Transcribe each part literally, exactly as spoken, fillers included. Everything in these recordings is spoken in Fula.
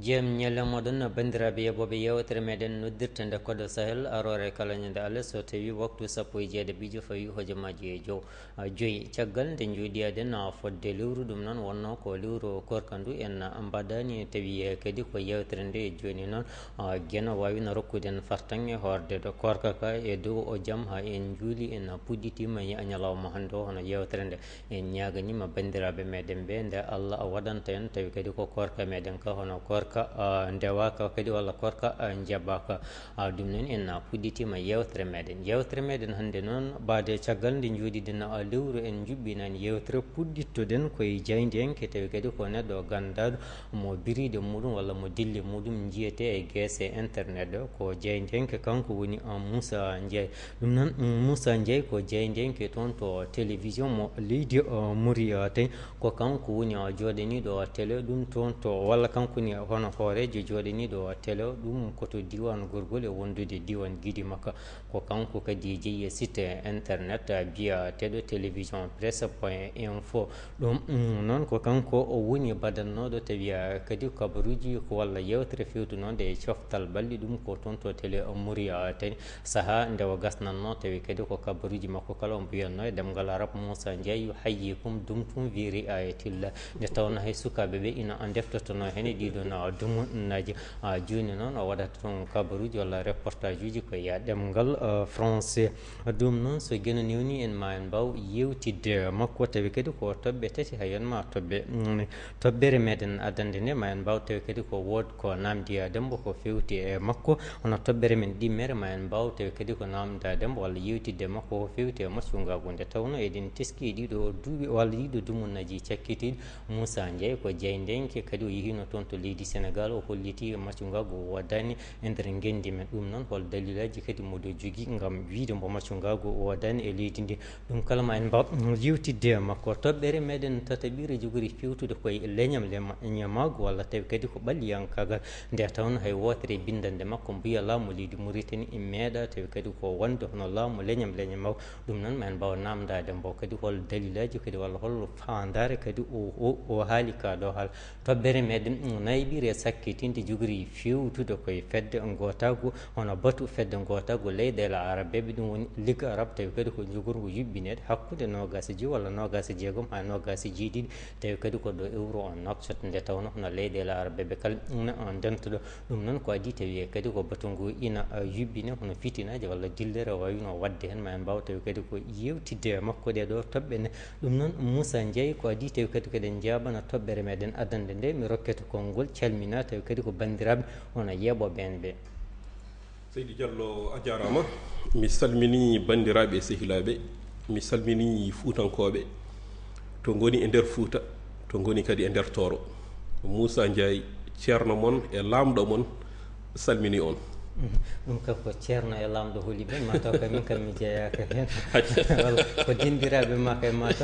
jam nyala modon bandiraɓe yoɓoɓe yewtere meɗen noddirta nde koɗo sahel arore kala ñande allah so tawi waktu sappo e jeeɗe bijo fawi hojomaji e jow joyyi caggal nde joɗiyaden fodde lewru ɗum noon wonno ko lewru korkandu en mbaɗani tawi kadi ko yewtere nde e joni noon gueno wawino rokkuden fartange horde ɗo korka ka e dow o jaam ha en juuli en puɗɗitima ñalawma hande o hono yewtere nde en ñaganima bandiraɓe meɗen ɓe nde allah waɗanta en tawi kadi ko korka meɗen ka hono korka ndewaka kadi walla korka jaɓaka ɗum noon en puɗɗitima yewtere meɗen yewtere meɗen hannde noon baade caggal nde jooɗiɗen lewru en juɓɓinani yewtere puɗɗittoɗen koye jaydiyanke tawi kadi ko neɗɗo gandaɗo mo biriɗe muɗum walla mo dille muɗum jiyete e guese internet ɗo ko jaydiyanke kanko woni Moussa Ndiaye ɗum noon Moussa Ndiaye ko jaydiyanke toon to télévision mo leydi Mauritanie ko kanko woni joɗaniɗo télé ɗum toon to walla kanko ni hono hoorejo joɗaniɗo télé ɗum koto diwan gorgol e wondude diwan guiɗi makka ko kanko kadi jeeyi site internet biyateɗo télévision presse point info ɗum noon ko kanko o woni badannoɗo tawi kadi kabaruji ko walla yewtere fewtunode e coftal balɗi ɗum ko toon to télé Mauritanie saaha nde o gasnanno tawi kadi ko kabaruji makko kala o mbiyanno e ɗemgal arab Moussa Ndiaye yo hayyikum dumtum wiri ayatilla nde tawno hay sukaɓeɓe ina deftotono hen ɗiɗon dumunaji joni noon o waɗata toon kabaruji walla reportage uji koye ɗemgal français ɗum noon so gueno newni en ma en mbaw yewtidde makko tawi kadi ko toɓɓe tati hayanma toɓɓe toɓɓere meɗen adande nde ma en mbaw tawi kadi ko wood ko namdiya dembo ko fewti e makko hono toɓɓere men ɗimmere ma en mbaw tawi kadi ko namda dembo walla yewtidde makko ko fewti e maccugagu nde tawno eɗen teski e ɗiɗo duuɓi walla ɗiɗo dumunaji cakkitiɗi Moussa Ndiaye ko jeydenke kadi o yehino toon to leydi Sénégal o holliti maccugagu o waddani e nder gendi men ɗum noon hol dalilaji kadi moɗo jogui gam wiide mbo maccugagu o waddani e leydi ndi ɗum kala ma en mbaw yewtidde makko toɓɓere meɗen tataɓire jogori fewtude koye leñam leñamagu walla tawi kadi ko ɓalliyankagal nde tawno hay wotere bindande makko mbiya laamu leydi Mauritanie e meeɗa tawi kadi ko wonde hono laamu leñam leñamagu ɗum noon ma en mbaw namdade mbo kadi hol dalilaji kadi walla hol fandare kadi o o haali ka ɗo haala toɓɓere meɗen nayiɓire sakkitinde jogori fewtude koye fedde gotago hono batu fedde gotago leyɗele arabeɓe ɗum woni ligue arabe tawi kadi ko jogorgo yuɓɓinede hakkude nogas e joyyi walla nogas e jeegom ha nogas e jeeɗiɗi tawi kadi ko ɗo euro o noktat nde tawno hono leyɗele arabeɓe kala ina dentoɗo ɗum noon ko adi tawi kadi ko batu ngu ina yuɓɓine hono fitinaji walla dillere wawino wadde hen ma en mbaw tawi kadi ko yewtidde makko ɗeɗo toɓɓe ne ɗum noon Moussa Ndiaye ko adi tawi kadi koɗen jaɓana toɓɓere meɗen adande nde mi rokkete konngol calmina tawi kadi ko bandiraɓe hono yeɓoɓe en ɓe. Seydi Diallo a jarama mi salmini bandiraɓe e sehilaɓe mi salmini fuutankoɓe to goni e nder Fouta to goni kadi e nder Toro Moussa Ndiaye ceerno moon e lamɗo moon salmini on ɗum kam ko ceerno e lamɗo hooli ɓe mataw ka min kam mi jeeyaka hen walla ko dindiraɓe ma kay mataw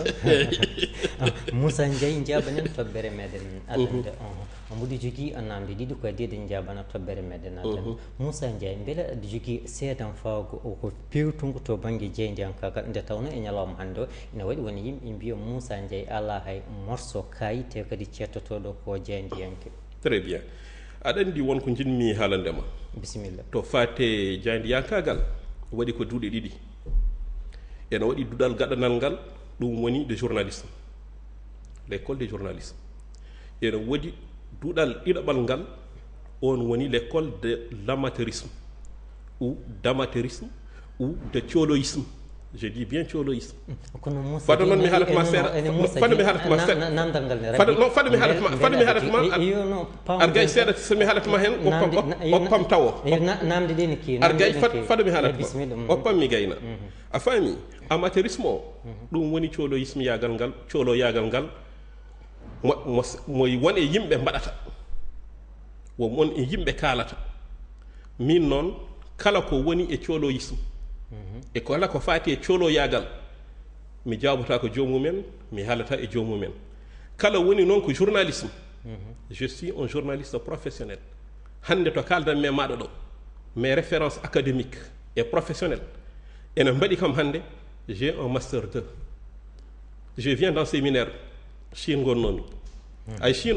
Moussa Ndiaye jaɓanen toɓɓere meɗen adande on mboɗo jogui namde ɗiɗi ko adi eɗen jaɓana toɓɓere meɗen adande Moussa Ndiaye beele aɗa jogui seedan faago ko pewtugo to banggue jeydiyankagal nde tawno e ñalawma hande o ina waɗi woni yimɓe mbiya Moussa Ndiaye ala hay morceau kayite kadi cettotoɗo ko jeydiyanke. Très bien aɗa andi wonko jinmi haalandema bisimilla to fate jaydiyankagal waɗi ko duuɗe ɗiɗi ene waɗi duɗal gaɗanal ngal ɗum woni de journalisme l'école de journalisme ene waɗi duɗal ɗiɗaɓal ngal on woni l'école de l'amateurisme ou d'amateurisme ou de thioloïsme je dis bien thioloïsme fado noon mi haalatma seeɗa fado mi haalatma seeɗa fado mi haalatma fado mi haalatma argay seeɗa somi haalatma hen oppam tawo namde ɗe ne kewi argay fado mi haalatma oppam mi gayna a faami amateurisme o ɗum woni thioloïsme yagal ngal thiolo yagal ngal mo mo won e yimɓe mbaɗata wo won e yimɓe kaalata min noon kala ko woni e thioloïsme e kala ko faati e cooloyagal mi jaabata ko joomumen mi haalata e joomumen kala woni noon ko journalisme je suis un journaliste professionnel hande to kaldan me maɗa ɗo mes références académiques et professionnelles ene mbaɗi kam hande j'ai un master deux je viens d'un séminaire Chine gonnomi ay Chine o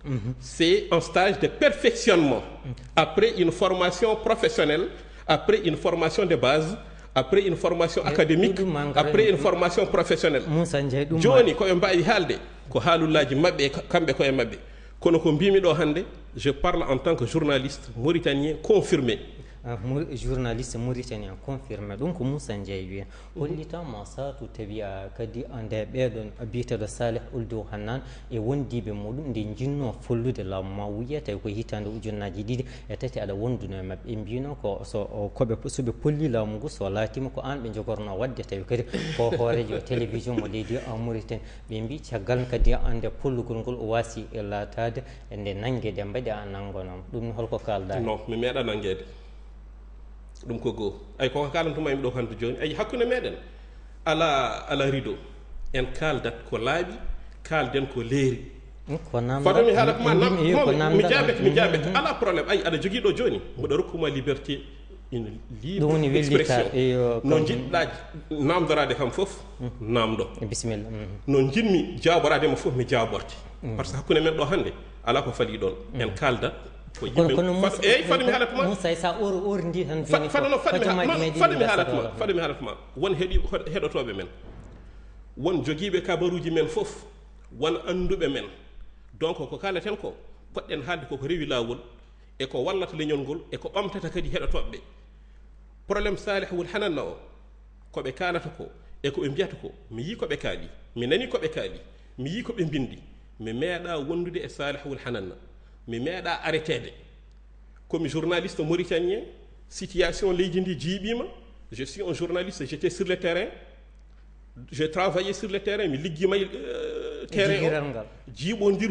Mm-hmm. C'est un stage de perfectionnement. Mm-hmm. Après une formation professionnelle, après une formation de base, après une formation académique, après une formation professionnelle. Joni ko mbawi halde ko haalullaji mabbe kambe ko e mabbe. Kono ko mbimi do hande, je parle en tant que journaliste mauritanien confirmé. Uh, journaliste mauritanien confirmé donc Moussa Ndiaye wi hollitama satu tawi a kadi ande ɓeɗon biteɗo Salih Ould Hannan e wondiɓe muɗum nde jinno follude laamu ma wiyete ko hitande ujunnaji ɗiɗi e tati aɗa wonduno e mabɓe ɓe mbino ko so koɓe soɓe polli laamu ngu so laatima ko an ɓe jogorno wadde tawi kadi ko hoorejo télévision mo leydi en Mauritanie ɓe mbi caggal kadi ande pollugol ngol o wasi latade e nde nanguede mbaɗi a nangonom ɗum holko kalda non mi meeɗa nanguede ɗum ko goo ay koko kalantuma yimɓe ɗo hande joni ay hakkude meɗen ala ala rideau en kaldat ko laaɓi kalden ko leeri fadami haala koma mi jaabete mi jaabete ala probléme ay aɗa jogui ɗo joni mboɗo rokkuma liberté une libre expression no jiɗɗa namdorade kam foof namdo bisimilla no jinmi jaboradema foof mi jaborte par ce que hakkude men ɗo hande ala ko faali ɗon en kaldat ko yimɓe eyyi fadami haalatuma Moussa sa or or ndi tan fadano fadami haalatuma fadami haalatuma won heeɗi heɗotoɓe men won joguiɓe kabaruji men foof won anduɓe men donc ko kalaten ko poɗɗen haalde koko rewi lawol e ko wallata leñol ngol e ko ɓamtata kadi heɗotoɓeɓe probléme Salih Ould Hannan o koɓe kalata ko e koɓe mbiyata ko mi yi koɓe kaali mi nani koɓe kaali mi yi koɓe bindi mi meeɗa wondude e Salih Ould Hannan mi meeɗa arrêtede comme journaliste mauritanien situation leydi ndi jiiɓima je suis un journaliste j'étais sur le terrain j'ai travaillé sur le terrain mi ligguima euh, terrain o jiiɓodir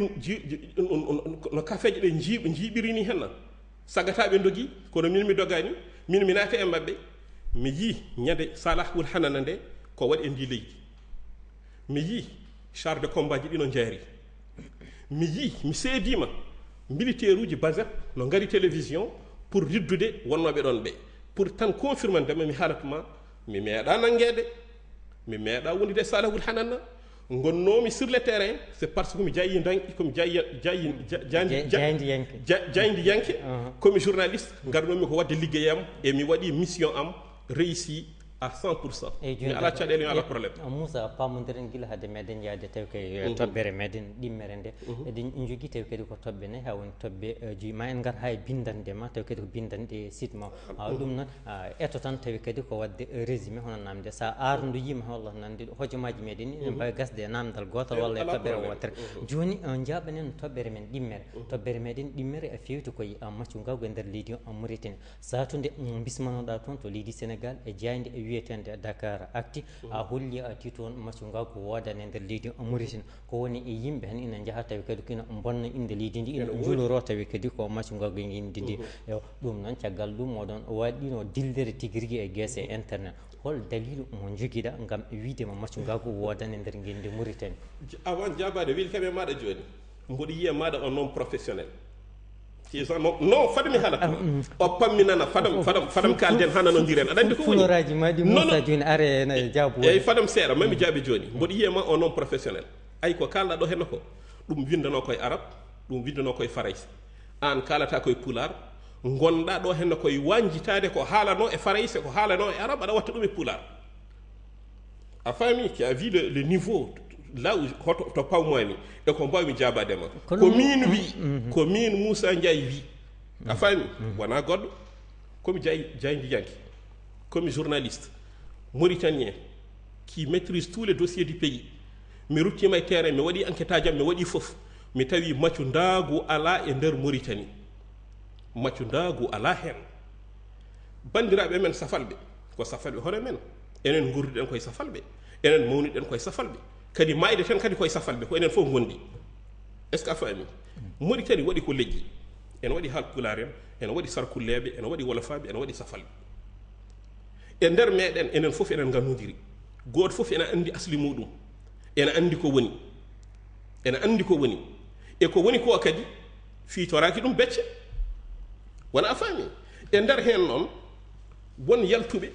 no kafeje ɗe jiiɓ jiiɓiri ni henna sagataɓe dogui kono min mi dogani min mi naata e mabɓe mi yi ñande Salih Ould Hannan nde ko waɗi e ndi leydi mi yi char de combat ji ɗino jaari mi yi mi seedima militaire uji basep no ngari télévision pour riddude wonnoɓe ɗon ɓe pour tan confirmandema mi haalatuma mi meeɗa nanguede mi meeɗa wondude e Salih Ould Hannan gonnomi sur le terrain c'est parce que mi jayi danki komi jayi jayi jaydi yanke komi journaliste garnomi ko wadde liggeyam e mi waɗi mission am réussi à cent pour cent mi ala caɗele mi ala probléme Moussa pamodiren guila hade meɗen yaade tawi koye toɓɓere meɗen ɗimmere nde eɗen jogui tawi kadi ko toɓɓe nayyi ha woni toɓɓe juuyi ma en gar ha e bindandema tawi kadi ko bindanɗe site ma ɗum noon eto tan tawi kadi ko wadde résumé hono namde sa ardu yima wallah nande hojomaji meɗen ni ene mbawi gasde e namdal gotal walla e toɓɓere wotere joni jaɓanen toɓɓere men ɗimmere toɓɓere meɗen ɗimmere e fewti koye maccu ngagu e nder leydi en Mauritanie satude bismanoɗa toon to leydi Sénégal e jayde e wiyetende Dakar Actu a holli a ti toon maccu ngagu wodane e nder leydi en Mauritanie ko woni e yimɓe hen ina jaaha tawi kadi kina bonna inde leydi ndi ina juloro tawi kadi ko maccu ngagu e inde ndi ɗum noon caggal ɗum oɗon waɗino dildere tigui rigui e guesse e internet hol dalilu mo joguiɗa gam widema maccu ngagu wodane e nder guinde Mauritanie avant jabade weltame maɗa joni mboɗo yiya maɗa on non professionnel non non fadami haala o pammi nana fadam fadam fadam kalden ha nanodiren aɗa andi ko woni fuloraji madi Moussa joni are na jaabu eyyi fadam seeɗa mami jaabi joni mboɗo yiyema o non professionnel ay ko kalɗa ɗo henna ko ɗum windano koye arabe ɗum windano koye farayse an kalata koye pular gonɗa ɗo henna koye wanjitade ko haalano e farayse ko haalano e arabe aɗa watta ɗum e pular a famille qui a vu le, le niveau là où hoto to pawmomi e ko mbawmi jabadema ko min wi ko min Moussa Ndiaye wi a faami wona goɗɗo komi jayi jaydi yanke komi journaliste mauritanien qui maîtrise tous les dossiers du pays mi ruttima e terrain mi waɗi enquête ajam mi waɗi foof mi tawi maccu ndagu ala e nder Mauritanie maccu ndagu ala hen bandiraɓe men safalɓe ko safalɓe hono men enen gurduɗen koye safalɓe enen mawniɗen koye safalɓe kadi mayde ten kadi koye safalɓe ko enen fof gondi est ce que a faami Mauritanie waɗi ko leƴƴi en waɗi halpulaar en en waɗi sarkulleɓe en waɗi wolofaɓe en waɗi safalɓe e nder meɗen enen fof enen gandodiri goto fof ene andi asli muɗum ene andi ko woni ene andi ko woni e ko woni ko kadi fiitoraki ɗum becce wona a faami e nder hen noon won yaltuɓe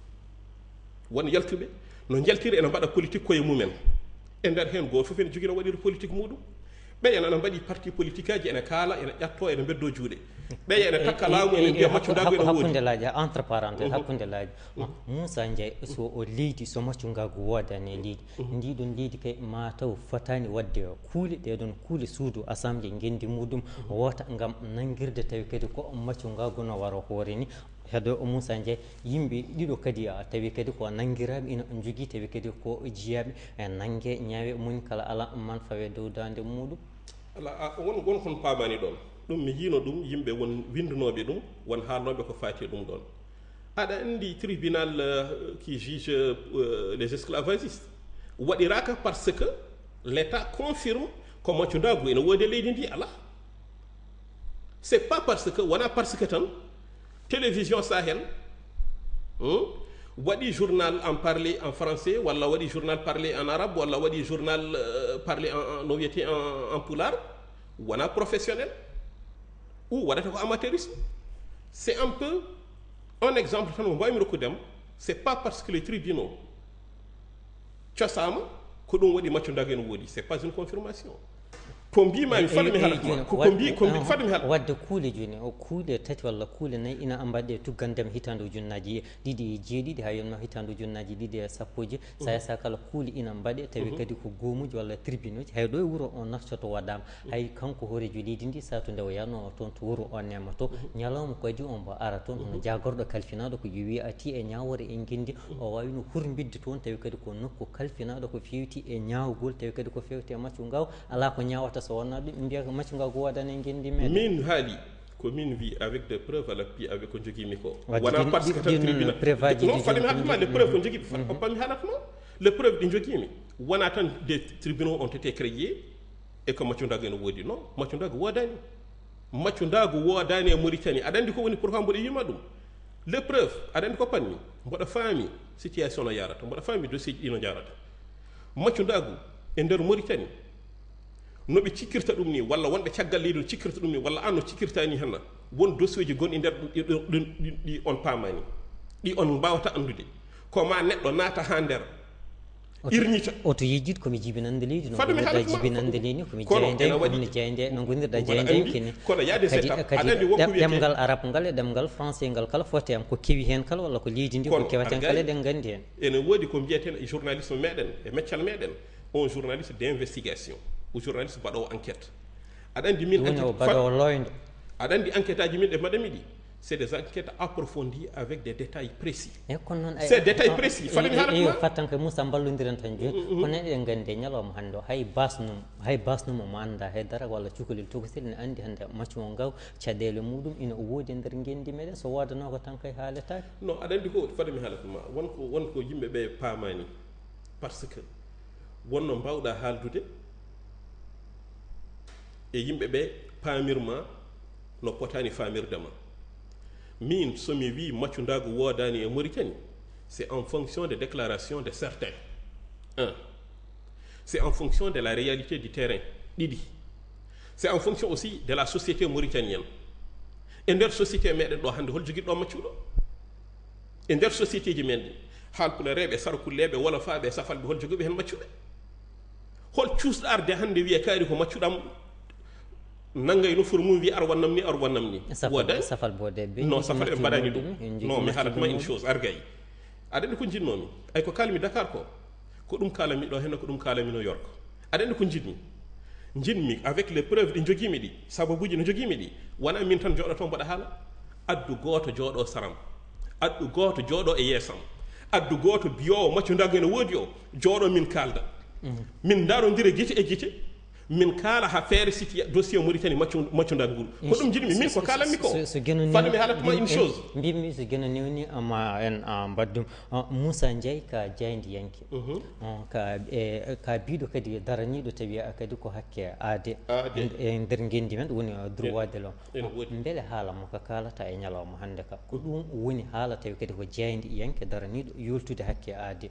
won yaltuɓe no jaltiri ene mbaɗa politique koye mumen e nder hen goto fof ene jogui no waɗiri politique muɗum ɓe ene mbaɗi parti politique aji ene kaala ene ƴatto ene beddo juuɗe ɓe ene takka laamu ene mbiya maccu ndagu ene woodi hakkunde laaji entre parenthèse hakkunde laaji Moussa Ndiaye so o leydi so maccu ngagu woodani e leydi ndiɗon leydi kay ma taw fotani wadde kuule ɗeɗon kuule suudu assemblé gendi muɗum woota ngam nangirde tawi kadi ko maccu ngagu no wara hoore ni heɗo Moussa Ndiaye yimɓe ɗiɗo kadi tawi kadi ko nangiraɓe ina jogui tawi kadi ko jiyaɓe e nanggue ñaawe moni kala ala man fawe dow dande muɗum ala won won kon pamani ɗon ɗum mi yino ɗum yimɓe won windunoɓe ɗum won haalnoɓe ko fati ɗum ɗon aɗa andi tribunal uh, qui juge uh, les esclavagistes waɗiraka parce que l'état confirme ko maccu ndagu ene woodi leydi ndi ala c'est pas parce que wona parce que tan télévision Sahel hmm, waɗi journal en parler en français walla waɗi journal parlé en arabe walla waɗi journal uh, parlé en, no wiyete en, en pulaar wona professionnel ou waɗata ko amateurisme c'est un peu un exemple tan mo mbawmi rokkudem c'est pas parce que les tribunaux cosama ko ɗum waɗi maccu ndagu ene woodi c'est pas une confirmation ko mbimami fadde mi halatma ko mbi ko mbi fadde mi halat wadde kuule joni o kuule tati walla kuule nayyi ina mbaɗe tuggandema hitande ujunnaji ɗiɗi e jeeɗiɗi ha yonno hitande ujunnaji ɗiɗi e sappoji sa yasa kala kuule ina mbaɗe tawi kadi ko goomuji walla tribunal uji hay ɗo e wuuro o naftoto waɗama hay kanko hoorejo leydi ndi satude o yano toon to wuuro o nema to ñalawma kadi on mbo ara toon hono jagorɗo kalfinaɗo ko wi ati e ñawore e guendi o wawi no hurbidde toon tawi kadi ko nokku kalfinaɗo ko fewti e ñawgol tawi kadi ko fewti e maccu ngaw ala ko ñawata so wonna ɗum mbiya ko maccu ngaw ko waɗani e guendi meɗen min haali ko min wi avec des preuves à l'appui avec ko joguimi ko wona parce que tan tribunal non fadimi halatma les preuves ko jogui oppanmi halatma les preuves ɗi joguimi wona tan des tribunaux ont été créés et que maccu ndagu ene woodi non maccu ndagu woodani maccu ndagu woodani e Mauritanie aɗa andi ko woni pourquoi mboɗo yima ɗum les preuves aɗa andi ko panmi mboɗo faami situation no yarata mboɗo faami dossier ji ɗi no jarata maccu ndagu e nder Mauritanie no ɓe cikkirta ɗum ni walla wonɓe caggal leydi no cikkirta ɗum ni walla an no cikkirtani henna won dossier ji gonɗi nder ɗi on paamani ɗi on mbawata andude ko ma neɗɗo naata ha nder irñita oto yejjid komi jibinande leydi no gonirɗa jibinande leydi komi jeyde komi jeyde no gonirɗa jeyde kene kono yaade kadi setup kadi aɗa andi wonko wiyete ɗemgal arabe ngal e ɗemgal français ngal kala foti am ko kewi hen kala walla ko leydi ndi ko kewaten kala eɗen gandi hen ene woodi ko mbiyeten e journalisme meɗen e meccal meɗen on journaliste d'investigation ou journaliste baɗowo enquête aɗa andi min woni o baɗowo loyndo aɗa andi enquête aji min ɗe mbaɗami ɗi c'est des enquêtes approfondies avec des détails précis e kono noon c'est détails précis fadde mi eyo halatma fattanko Moussa ballodiren tan joni kono eɗen gandi e ñalawma hannde o hay basnum hay basnum omo anda haydara walla cukalel tokosel ne andi hannde maccu o ngaw caɗele muɗum ina woodi e nder gendi meɗen so wodano ko tan kay haaletake non aɗa andi ko fadde mi halatma wonko wonko yimɓe ɓe paamani par ce que wonno mbawɗa haaldude e yimɓe ɓe paamirma no potani famirdema min somi wi maccu ndagu woodani e Mauritanie c'est en fonction des déclarations de certains un c'est en fonction de la réalité du terrain ɗiɗi c'est en fonction aussi de la société mauritanienne e nder société meɗen ɗo hannde hol joguiɗo maccuɗo e nder société ji men ɗi haalpulereɓe sarkulleɓe wolofaɓe safalɓe hol joguiɓe hen maccuɓe hol cuusɗarde hannde wiye kaari ko maccuɗam nangay no for mum wi ar wannam ni ar wannam ni safal safal bode be non safal e mbaɗani ɗum non mi haalatma une chose argayi aɗa andi ko jinnomi ay ko kalmi Dakar ko ko ɗum kalami ɗo henna ko ɗum kalami no York aɗa andi ko jinmi jinmi avec les preuves ɗi joguimi ɗi sababuji no joguimi ɗi wona min tan joɗoto mbaɗa haala addu goto jooɗo saram addu goto jooɗo e yeesam addu goto biyowo maccu ndagu ene woodi o jooɗo min kalda min darodira guite e guite min kaala ha feere siti dossier Mauritanie maccu maccu ndagu ngol ko ɗum jiɗmi min ko kalanmi ko fadde mi haalatma une chose mbimi so geno newni ma en mbaddum Moussa Ndiaye ka jayndi yanke ka e ka biɗo kadi daraniɗo tawi kadi ko hakke aade e nder gendi men woni droit de l'homme beele haala mo ko kalata e ñalawma hannde ka ko ɗum woni haala tawi kadi ko jayndi yanke daraniɗo yoltude hakke aade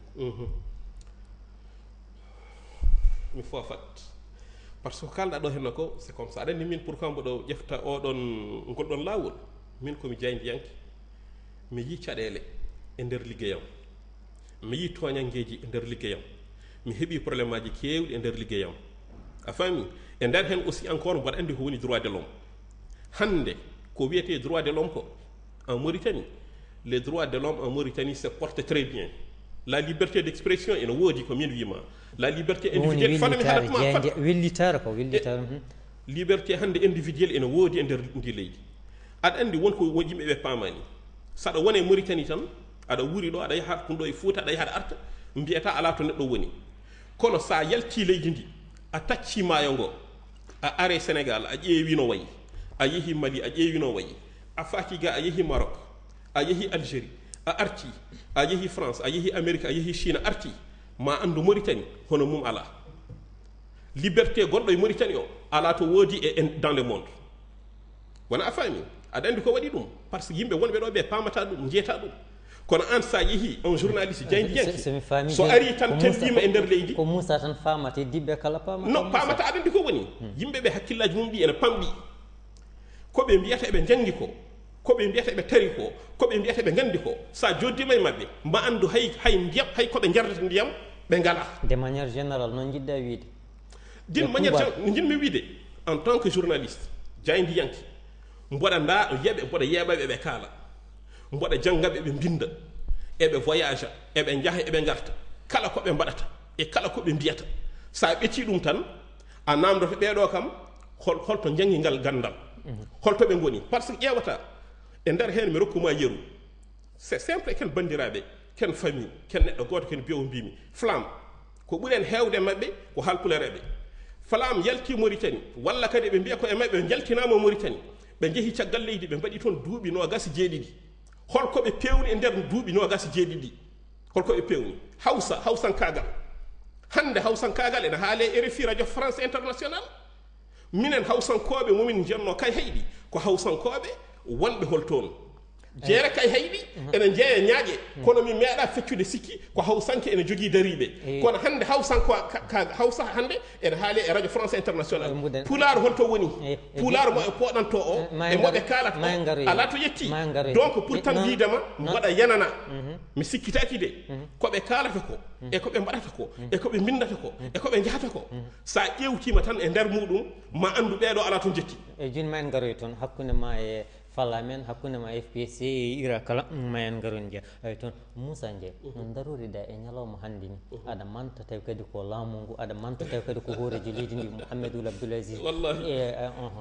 mi fofat par ce que kalɗa ɗo henna ko c'est comme ça aɗa andi min pourquoi mboɗo ƴefta oɗon ngolɗon lawol min komi jaydiyanke mi yi caɗele e nder liggeyam mi yi toñangueji e nder liggeyam mi heeɓi probléme aji kewɗi e nder liggeyam a faami e nder hen aussi encore mboɗa andi ko woni droit de l'homme hande ko wiyete droit de l'homme ko en Mauritanie les droits de l'homme en Mauritanie se portent très bien la liberté d'expression ene woodi ko min wima la liberté individuelle fanami halatma wellitare ko wellitare liberté hande individuelle ene woodi e nder ndi leydi aɗa andi wonko yimɓe ɓe paamani saɗa wone Mauritanie tan aɗa wuri ɗo aɗa yaha ɗum ɗo e Fouta aɗa yaha aɗa arta mbiyata ala to neɗɗo woni kono sa yalti leydi ndi a tacci maayo ngo a are Sénégal a ƴeewi no wayi a yeehi Mali a ƴeewi no wayi a faaki ga a yeehi Maroc a yeehi Algérie a arti a yeehi France a yeehi Amérique a yeehi Chine a arti ma andu Mauritanie hono mum ala liberté gonɗo e Mauritanie o ala to woodi e dans le monde wona a faami aɗa andi ko waɗi ɗum par ce que yimɓe wonɓe ɗo ɓe pamata ɗum jeyata ɗum kono an sa yeehi on journaliste jaydi yanki so ari tan tellima e nder leydi ko Moussa tan famate dibɓe kala pamata non pamata aɗa andi ko woni yimɓe ɓe hakkillaji mum ɗi ene pamɗi koɓe mbiyata eɓe jangi ko koɓe mbiyata ɓe tari ko koɓe mbiyata ɓe gandi ko sa joddima e mabɓe mba andu hay hay ndiyam hay koɓe jardata ndiyam ɓe ngala de manière générale noon jiɗɗa wiide d'une manière no jinmi wiide en tant que journaliste jaydi yanki mboɗa nda yeɓe mboɗa yeeɓaɓe ɓe kaala mboɗa janngaɓe ɓe mbinda eɓe voyage eɓe njaha eɓe garta kala koɓe mbaɗata e kala koɓe mbiyata sa ɓetti ɗum tan a namdoto ɓeɗo kam hol holto jangi ngal gandal holto ɓe goni par ce que ƴewata e nder hen mi rokkuma yeru c'est simple ken bandiraɓe ken famille ken neɗɗo goto ken biyowo mbimi flamme ko ɓuuren hewde mabɓe ko halpulereɓe flamme yalti Mauritanie walla kadi ɓe mbiya ko e mabɓe ɓe jaltinama Mauritanie ɓe jeehi caggal leydi ɓe mbaɗi toon duuɓi nogas jeeɗiɗi holkoɓe pewni e nder duuɓi nogas jeeɗiɗi holkoɓe pewni hawsa hawsankagal hande hawsankagal ene haale R F I radio France international minen hawsankoɓe momin jenno kay hayɗi ko hawsankoɓe wonɓe hol toon jeere kay hayɗi ene jeeya ñaaƴe kono mi meeɗa feccude sikki ko hawsanke ene jogii dariɓe kono hande hawsanko hawsa hande ene haali e radio France international pulaar holto woni pulaar mo e poɗanto o e moɓe kalata ala to yetti donc pour tan wiidema mbaɗa yanana mi sikkitaki de koɓe kalata ko e koɓe mbaɗata ko e koɓe bindata ko e koɓe jahata ko sa ƴewtima tan e nder muɗum ma andu ɓeɗo ala to jetti e joni ma en garoy toon hakkude ma e falla men hakkunde ma F P C e ira kala ma en garon jeeya ay toon Moussa Ndiaye no darorida e ñalawma hannde ni aɗa manta tawi kadi ko laamu ngu aɗa manta tawi kadi ko hoorejo leydi ndi Mouhamedoul Abdoul Aziz e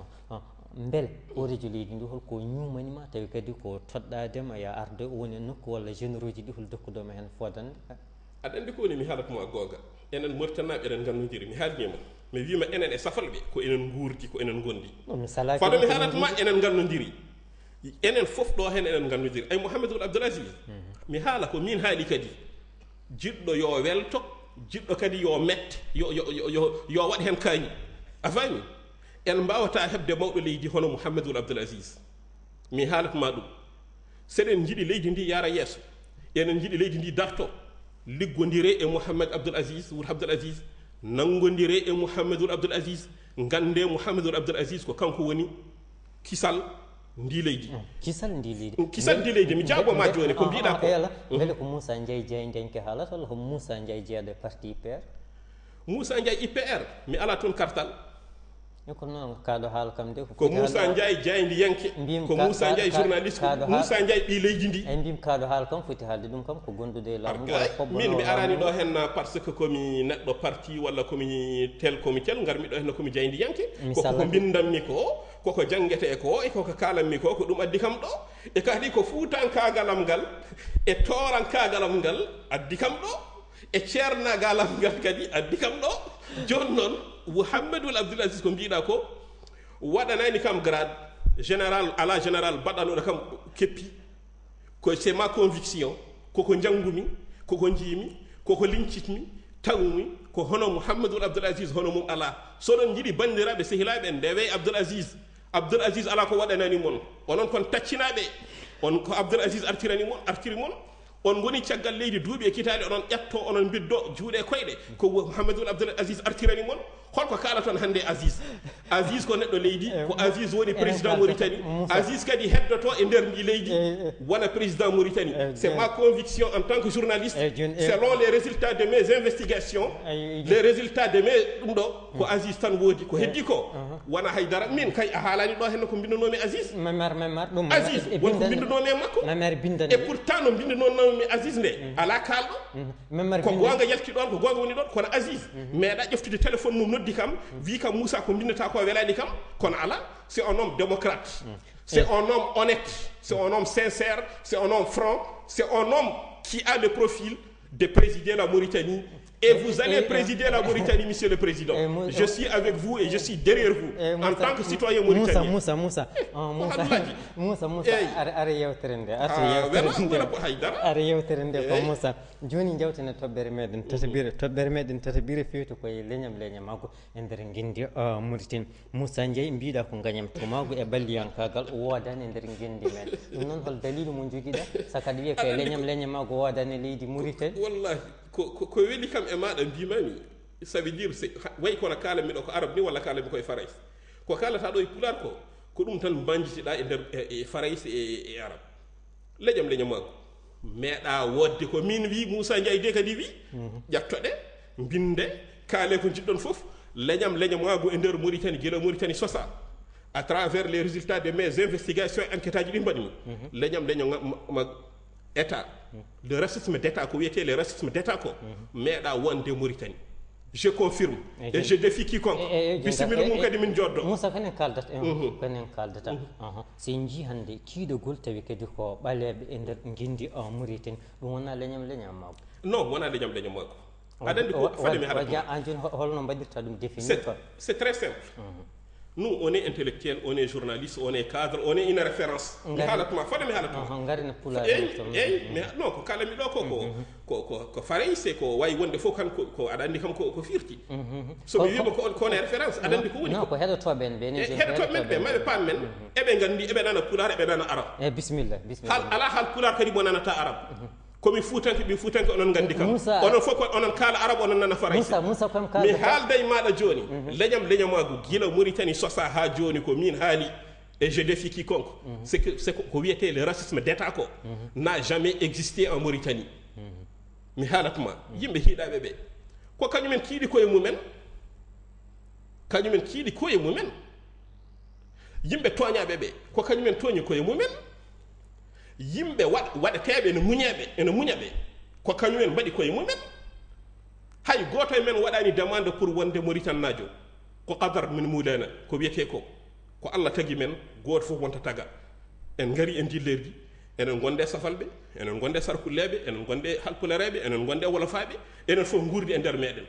beel hoorejo leydi ndi holko ñumanima tawi kadi ko toɗɗadema ya arde woni nokku walla généraux ji ɗi hol dokkudoma hen fodande aɗa andi ko woni mi haalatma googa enen Mauritanaɓe eɗen gandodiri mi haalnima mi wima enen e safalɓe ko enen guurdi ko enen gondi fado mi haalatma enen gandodiri enen fof ɗo hen enen gandodiri ay Mouhamedoul Abdoul Aziz mi haala ko min haali kadi jiɗɗo yo welto jiɗɗo kadi yo mette yo yo yo yo waɗ hen kañi a fami en mbawata hebde mawɗo leydi hono Mouhamedoul Abdoul Aziz mi haalatma ɗum seɗen jiiɗi leydi ndi yaara yeeso enen jiiɗi leydi ndi darto liggodire e Mouhamed Abdoul Aziz Wul Abdoul Aziz nangodire e Mouhamedoul Abdoul Aziz gande Mouhamedoul Abdoul Aziz ko kanko woni kisal ndi leydi kisal ndi leydi kisal ndi leydi mi jaaboma joni ko mbiɗa ko ela beele ko Moussa Ndiaye jeeya denke haalata walla ko Moussa Ndiaye jeeyaɗo e parti I P R Moussa Ndiaye I P R mi ala toon kartal e ko noon kaɗo haala kam de ko Moussa Ndiaye jeydi yanke ko Moussa Ndiaye journaliste ko Moussa Ndiaye ɓi leydi ndi ay mbimi kaɗo haala kam foti haalde ɗum kam ko gondude e laamu min mi arani ɗo hen par ce que komi neɗɗo parti walla komi tel komi tel garmi ɗo hen komi jeydi yanke koko bindanmi ko koko jangete ko e koko kalanmi ko ko ɗum addi kam ɗo e kadi ko fuutankagalam ngal e torankagalam ngal addi kam ɗo e ceernagalam ngal kadi addi kam ɗo joni noon Mouhamedoul Abdoul Aziz ko mbiɗa ko waɗanani kam grade général ala général baɗanoɗo kam keppi ko c'est ma conviction koko jangumi koko jiimi koko lincitmi tawmi ko hono Mouhamedoul Abdoul Aziz hono mum ala soɗon jiiɗi bandiraɓe sehilaɓe ndewe Abdoul Aziz Abdoul Aziz ala ko waɗanani mon onon kon taccinaɓe on ko Abdoul Aziz artirani mon artiri mon on goni caggal leydi duuɓi e kitaade onon ƴatto onon biddo juuɗe koyɗe ko Mouhamadoul Abdoul Aziz artirani mon holko kala toon hannde Aziz Aziz ko neɗɗo leydi ko Aziz woni président Mauritanie Aziz kadi heddoto e nder ndi leydi wona président Mauritanie c'est ma conviction en tant que journaliste selon les résultats de mes investigations les résultats de mes ɗum ɗo ko Aziz tan woodi ko heddi ko wona haydara min kay a haalani ɗo henno ko bindunomi Aziz Aziz wonko bindunomi e makko et pourtant no bindunonomi Aziz nde ala kalɗo ko gonga yalti ɗon ko gonga woni ɗon kono Aziz meeɗa ƴeftude téléphone mum noddi kam wi kam Moussa ko bindata ko welani kam kono ala c'est un homme démocrate c'est un homme honnête c'est un homme sincère c'est un homme franc c'est un homme qui a le profil de présider la Mauritanie. Et vous allez présider la Mauritanie, monsieur le président. Je suis avec vous et je suis derrière vous, en tant que citoyen mauritanien. Moussa, Moussa, Moussa, Moussa, Moussa, are yewterende, are yewterende ko Moussa. Joni jawtene tobbere meɗen tatabire, tobbere meɗen tatabire fewto koye leñam leñamago e nder guindi Mauritanie. Moussa Ndiaye mbiɗa ko gañam to mago e balliyankagal wodani e nder guindi men. Ɗum noon hol dalilu mo joguiɗa sakadi wiye koye leñam leñamago wodani leydi Mauritanie. Wallahi ko ko weli kam e maɗa mbimami ça veut dire c'est way kono kalamiɗo ko arabe ni walla kalami koye farays ko kalata ɗo e pular ko ko ɗum tan banjitiɗa e nder e farays e arabe leƴam leñamago meeɗa wodde ko min wi Moussa Ndiaye de kadi wi ƴattoɗe binde kaale ko jiɗɗon fof leñam leñamago e nder Mauritanie guila Mauritanie sosa à travers les résultats de mes investigations enquête aji ɗi mbaɗimi leñam leñamago état le racisme d'état ko wiyete le racisme d'état ko meeɗa wonde Mauritanie je confirme et je défie quiconque bisimilla mum kadi min joddo Moussa kanen kaldata en kanen kaldata so en jii hannde kiidogol tawi kadi ko ɓaleɓe e nder guindi Mauritanie ɗum wona leñam leñamago non wona leñam leñamago aɗa andi ko fademi haɗa an joni holno mbaɗirta ɗum définir c'est très simple. Nous, on est intellectuel, on est journaliste, on est cadre, on est une référence. Mi halatuma, fode mi halatuma. Ngarina pula. Eh, eh, mais non, ko kala mi do ko ko ko ko farayse ko way wonde fo kan ko ko adandi kam ko ko firti. So mi wiba ko ko ne référence adandi ko woni. Non, ko hedo to ben ben. Hedo to men be mabe pam men ebe gandi ebe nana pular ebe nana arab. Eh bismillah, bismillah. Hal ala hal pular kadi bonana ta arab. Komi fuutanke ɓi fuutanke onon gandi kam onon fof ko onon kaala arabe onon nana farayse mi haalda e maɗa joni leñam leñamago guila Mauritanie sosa ha joni ko min haali et je défie quiconque c'est que c'est ko wiyete le racisme d'état ko n'a jamais existé en Mauritanie mi haalatma yimɓe hiiɗaɓe ɓe ko kañumen kiiɗi koye mumen kañumen kiiɗi koye mumen yimɓe toñaɓe ɓe ko kañumen toñi koye mumen yimɓe waɗ waɗeteɓe ene muñeɓe ene muñaɓe ko kañumen mbaɗi koye mumen hay goto e men waɗani demande pour wonde Mauritannajo ko qadar min mulana ko wiyete ko ko Allah tagi men goto fof wonta taga en ngari en dillerdi enen gonde safalɓe enen gonde sarkulleɓe enen gonde halpulareɓe enen gonde wolofaɓe enen fof gurdi e nder meɗen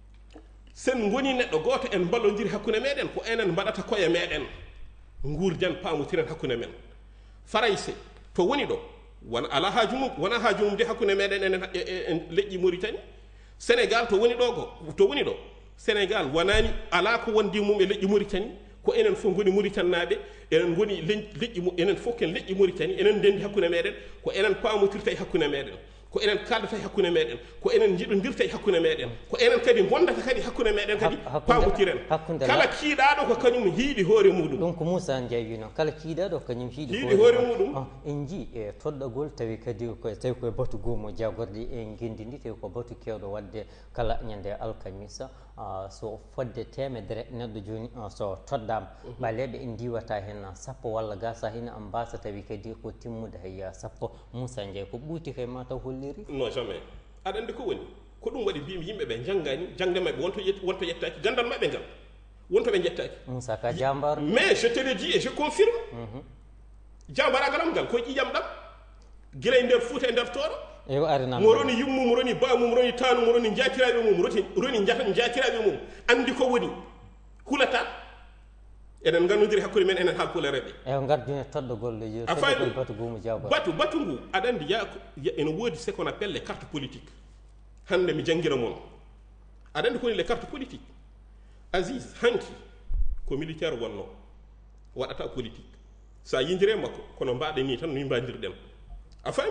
sen goni neɗɗo goto en ballodiri hakkude meɗen ko enen mbaɗata koye meɗen gurdian pamotiren hakkude men farayse to woni ɗo wona ala haaju mum wona haaju mum de hakkude meɗen enen en leƴƴi Mauritanie Sénégal to woni ɗo ko to woni ɗo Sénégal wonani ala ko wondi mum e leƴƴi Mauritanie ko enen fof goni Mauritannaɓe enen goni leƴƴi enen fof ken leƴƴi Mauritanie enen ndendi hakkude meɗen ko enen pamotirta e hakkude meɗen ko enen kaldata e hakkude meɗen ko enen jiɗodirta e hakkude meɗen ko enen kadi gondata kadi hakkude meɗen kadi pamotiren kala kiiɗaɗo ko kañum hiiɗi hoore muɗum donc Moussa Ndiaye wi noon kala kiiɗaɗo kañum hiiɗi hiiɗi hoore muɗum en jii e toɗɗogol tawi kadi ko tawi koye batu goomo jagorde e guindi ndi tawi ko batu kewɗo wadde kala ñande alkamisa so fodde temedere neɗɗo joni so toddama ɓaleɓe en diwata hen sappo walla gasa hen en mbasa tawi kadi ko timmude hay sappo Moussa Ndiaye ko ɓuuti kay ma taw holliri non jamais aɗa andi ko woni ko ɗum waɗi mbimi yimɓeɓe janggani jangde mabɓe wonto wonto yettaki gandal mabɓe ngal wonto ɓe jettaki Moussa ka jambar mais je te le dis et je confirme jambaragalam ngal koye ƴiƴam ɗam guila e nder Fouta e nder Tooro eyo arina mo roni yummum roni bamum roni tanum roni jatiraɓe mum roti roni jata jatiraɓe mum andi ko woni hulata enen gandodiri hakkude men enen halpulareɓe eyo gardune toɗɗogol toɗɗogol batu goomu jawba batu batu ngu aɗa andi ya ene woodi ce qu'on appelle les cartes politiques hande mi jangira moon aɗa andi koni les cartes politiques Aziz hanki ko militaire wonno waɗata politique sa yindire makko kono mbaɗen ni tan no mbadirɗen a faami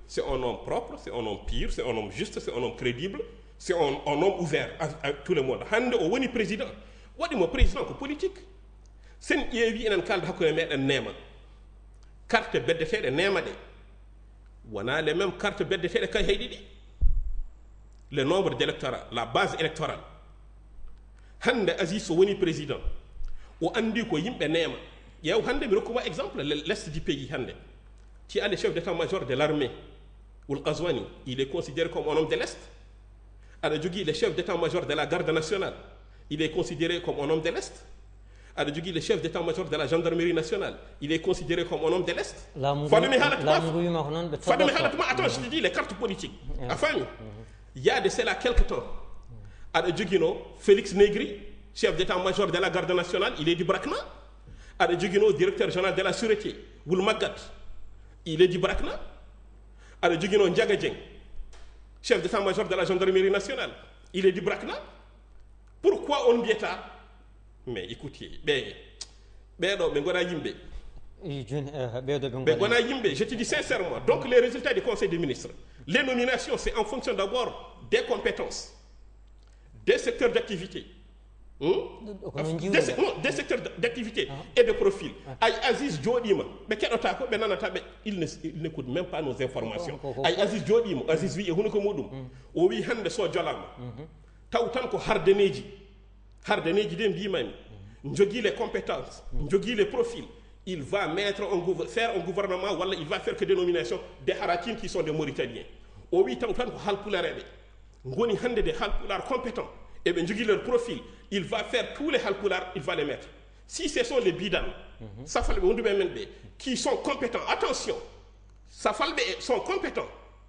c'est un homme propre, c'est un homme pur, c'est un homme juste, c'est un homme crédible, c'est un, un homme ouvert à, à tout le monde. Hande o woni président waɗimo président ko politique sen ƴeewi enen kalda hakkude meɗen nema carte beddeteɗe nema ɗe wona les mêmes carte beddeteɗe kay heyɗi ɗi le nombre d'électorat la base électorale hande Aziz so woni président o andi ko yimɓe nema ƴeew hande mi rokkuma exemple l'est du pays hande ci ande chef d'état-major de l'armée Ould Ghazouani il est considéré comme un homme de l'est aɗa jogui le chef d'état-major de la garde nationale il est considéré comme un homme de l'est aɗa jogui le chef d'état-major de la gendarmerie nationale il est considéré comme un homme de l'est fademi haalatma fademi haalatma attends je te dis les cartes politiques a faami il y a de cela quelque temps aɗa joguino Félix Negri chef d'état-major de la garde nationale il est du Brakna aɗa joguino directeur général de la sûreté Wul Magat il est du Brakna aɗa joguino Ndiaga Dieng chef d'état-major de la gendarmerie nationale il est du Brakna. Pourquoi on mbiyata mais écoutez ɓe ɓeɗo ɓe gona yimɓe ɓe gona yimɓe je te dis sincèrement donc les résultats du conseil des ministres les nominations c'est en fonction d'abord des compétences des secteurs d'activité hmm? des, non, des secteurs d'activité ah. et de profil ay Aziz jooɗima ɓe keɗota ko ɓe nanata ɓe il ne il n'écoute même pas nos informations ay Aziz jooɗima Aziz wi e huno ko muɗum o wi hande so jolama taw tan ko hardaneji hardaneji de mbimami jogui les compétences jogui les profils il va mettre un faire un gouvernement walla il va faire que des nominations des harakin qui sont des Mauritaniens o wi taw tan ko halpulareɓe goni hande des halpular compétents et ɓe jogui leur profil il va faire tous les halpular il va les mettre si ce sont les bidan safalɓe wonduɓe men ɓe qui sont compétents attention safalɓe sont compétents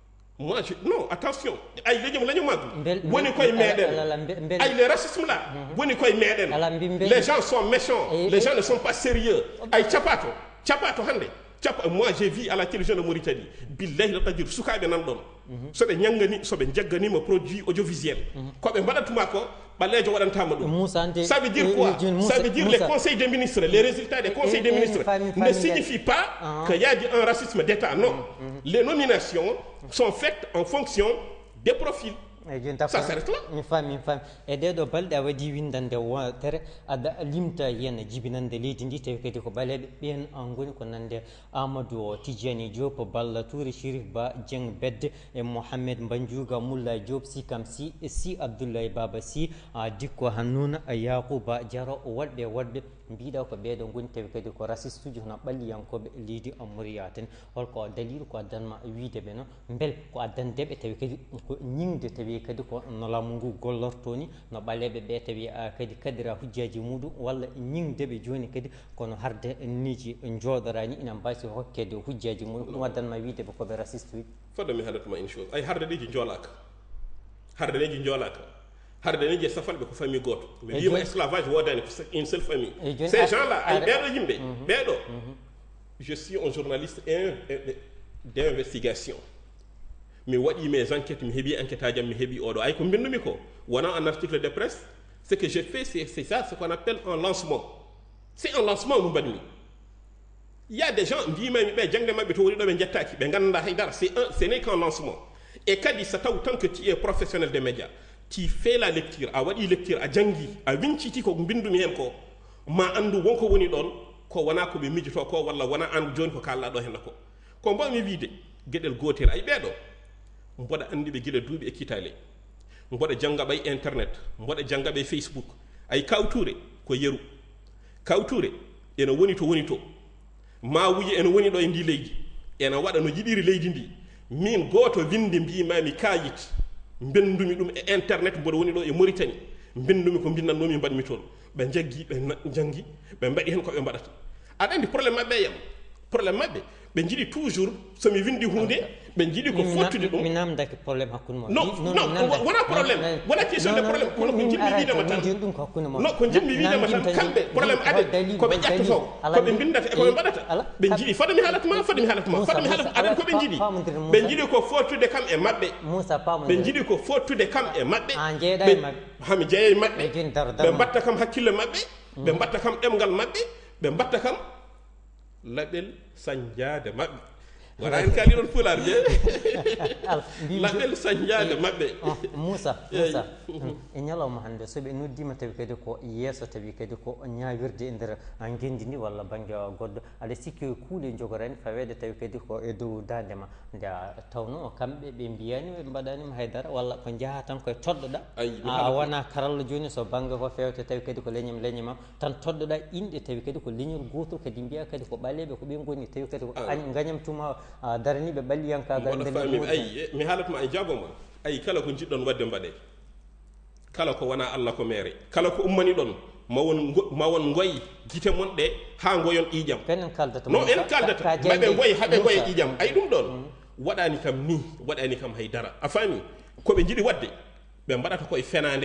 moi je non attention ay leñum lañu maggu woni koye meɗen ay le racisme là woni koye meɗen les gens sont méchants les gens ne sont pas sérieux ay capato capato hande capa moi j'ai vu à la télévision de Mauritanie billahi la tadir sukaɓe nan ɗon soɓe ñangani soɓe jagganima produit audiovisuel koɓe mbaɗatuma ko ɓallejo waɗantama ɗum ça veut dire quoi ça veut dire les conseils des ministres les résultats des conseils des ministres ne signifient pas qu'il y a un racisme d'État non les nominations sont faites en fonction des profils ça s'arrête là mi faami mi faami e ɗeɗo balɗe a waɗi windande wotere aɗa limta yen jibinande leydi ndi tawi kadi ko ɓaleɓe ɓen an goni ko nande Amadou Tidiani Diop Balla Touré Chérif Ba Dieng Bedde e Mohamed Mbandiouga Moulay Diop Sikam Sy Sy Abdoulaye Baba Sy Dikko Hanouna Yacouba Diaro woɗɓe woɗɓe mbiɗa ko ɓeɗo goni tawi kadi ko raciste uji hono ɓalliyankoɓe leydi Mauritanie ten holko dalil ko addanma wiideɓe noon beel ko addandeɓe tawi kadi ko ñingde tawi kadi ko no laamu ngu gollortoni no ɓaleɓe ɓe tawi kadi kadira hujjaji muɗum walla ñingdeɓe joni kadi kono harde niji jooɗorani ina mbasi hokkede hujjaji muɗum ɗum addanma wiideɓe koɓe raciste uji fodde mi haɗatuma une chose ay harde ɗiji joolaka harde ɗiji joolaka harde neji safalɓe ko famille goto mi wima esclavage wodani ko une seule famille ces gens là ay ɓeɗo yimɓe ɓeɗo je suis un journaliste d'investigation mi waɗi mes enquêtes mi heeɓi enquête ajam mi heeɓi oɗo ay ko bindumi ko wona un article de presse ce que j'ai fait c'est c'est ça ce qu'on appelle un lancement c'est un lancement mo mbaɗmi il y a des gens mbimami ɓe jangde mabɓe to woni ɗo ɓe jettaki ɓe ganda haydara c'est un ce n'est qu'un lancement et kadi so taw tant que tu es professionnel des médias tu fais la lecture a waɗi lecture a jangi a winciti ko bindumi hen ko ma andu wonko woni ɗon ko wona ko ɓe mijoto ko walla wona an joni ko kallaɗo henna ko ko mbawmi wiide gueɗel gotel ay ɓeɗo mboɗa andi ɓe guila duuɓi e kitale mboɗa janggaɓa e internet mboɗa janggaɓa e Facebook ay kawture ko yeru kawture ene woni to woni to ma wuyi ene woni ɗo e ndi leydi ene waɗa no yiɗiri leydi ndi min goto winde mbimami kayit bendumi ɗum e internet mboɗo woni ɗo e Mauritanie bendumi ko binnannomi mbaɗmi toon ɓe jaggi ɓe jangi ɓe mbaɗi hen koɓe mbaɗata aɗa andi probléme mabɓe yam probléme mabɓe ɓe jiiɗi toujours somi windi hunde ɓe jiiɗi ko fottude ɗum mi namdaki probléme hakkude mo non non wona probléme wona question de probléme kono ko jinmi wiidema tan ɗum ko hakkude mo non ko jinmi wiidema tan kamɓe probléme ade koɓe ƴettoto koɓe bindata e koɓe mbaɗata ɓe jiiɗi fade mi haalatma fade mi haalatma fade mi haalatma aɗa koɓe jiiɗi ɓe jiiɗi ko fottude kam e maɓɓe ɓe jiiɗi ko fottude kam e maɓɓe hami jeeya e maɓɓe ɓe mbatta kam hakkille maɓɓe ɓe mbatta kam ɗemgal maɓɓe ɓe mbatta kam laɓel sañjade maɓɓe wona en kaali ɗon fularde laɓel sañjade maɓɓe moussa moussa e ñalawma hannde so ɓe noddima tawi kadi ko yeeso tawi kadi ko ñawirde e nder guendi ndi walla banggue goɗɗo aɗa sikki kuuɗe jogorani fawede tawi kadi ko e dow dandema nde tawno kamɓe ɓe mbiyani ɓe mbaɗanima haydara walla ko jaaha tan koye toɗɗoɗa a wona karalla joni so banggue ko fewte tawi kadi ko leñam leñamam tan toɗɗoɗa inɗe tawi kadi ko leñol gotol kadi mbiya kadi ko ɓaleɓe ko ɓe goni tawi kadi ko gañamtuma daraniɓe ɓalliyankagal fami ayi mi haalatma e jagoma ayi kala ko jiɗɗon wadde mbaɗe kala ko wona Allah ko mere kala ko ummani ɗon ma won ma won goyi gite mon ɗe ha goyon ƴiƴam non en kaldata maɓe goyi haɓe goye ƴiƴam ayi ɗum ɗon waɗani kam ni waɗani kam haydara a faami koɓe jiɗi wadde ɓe mbaɗata koye fenade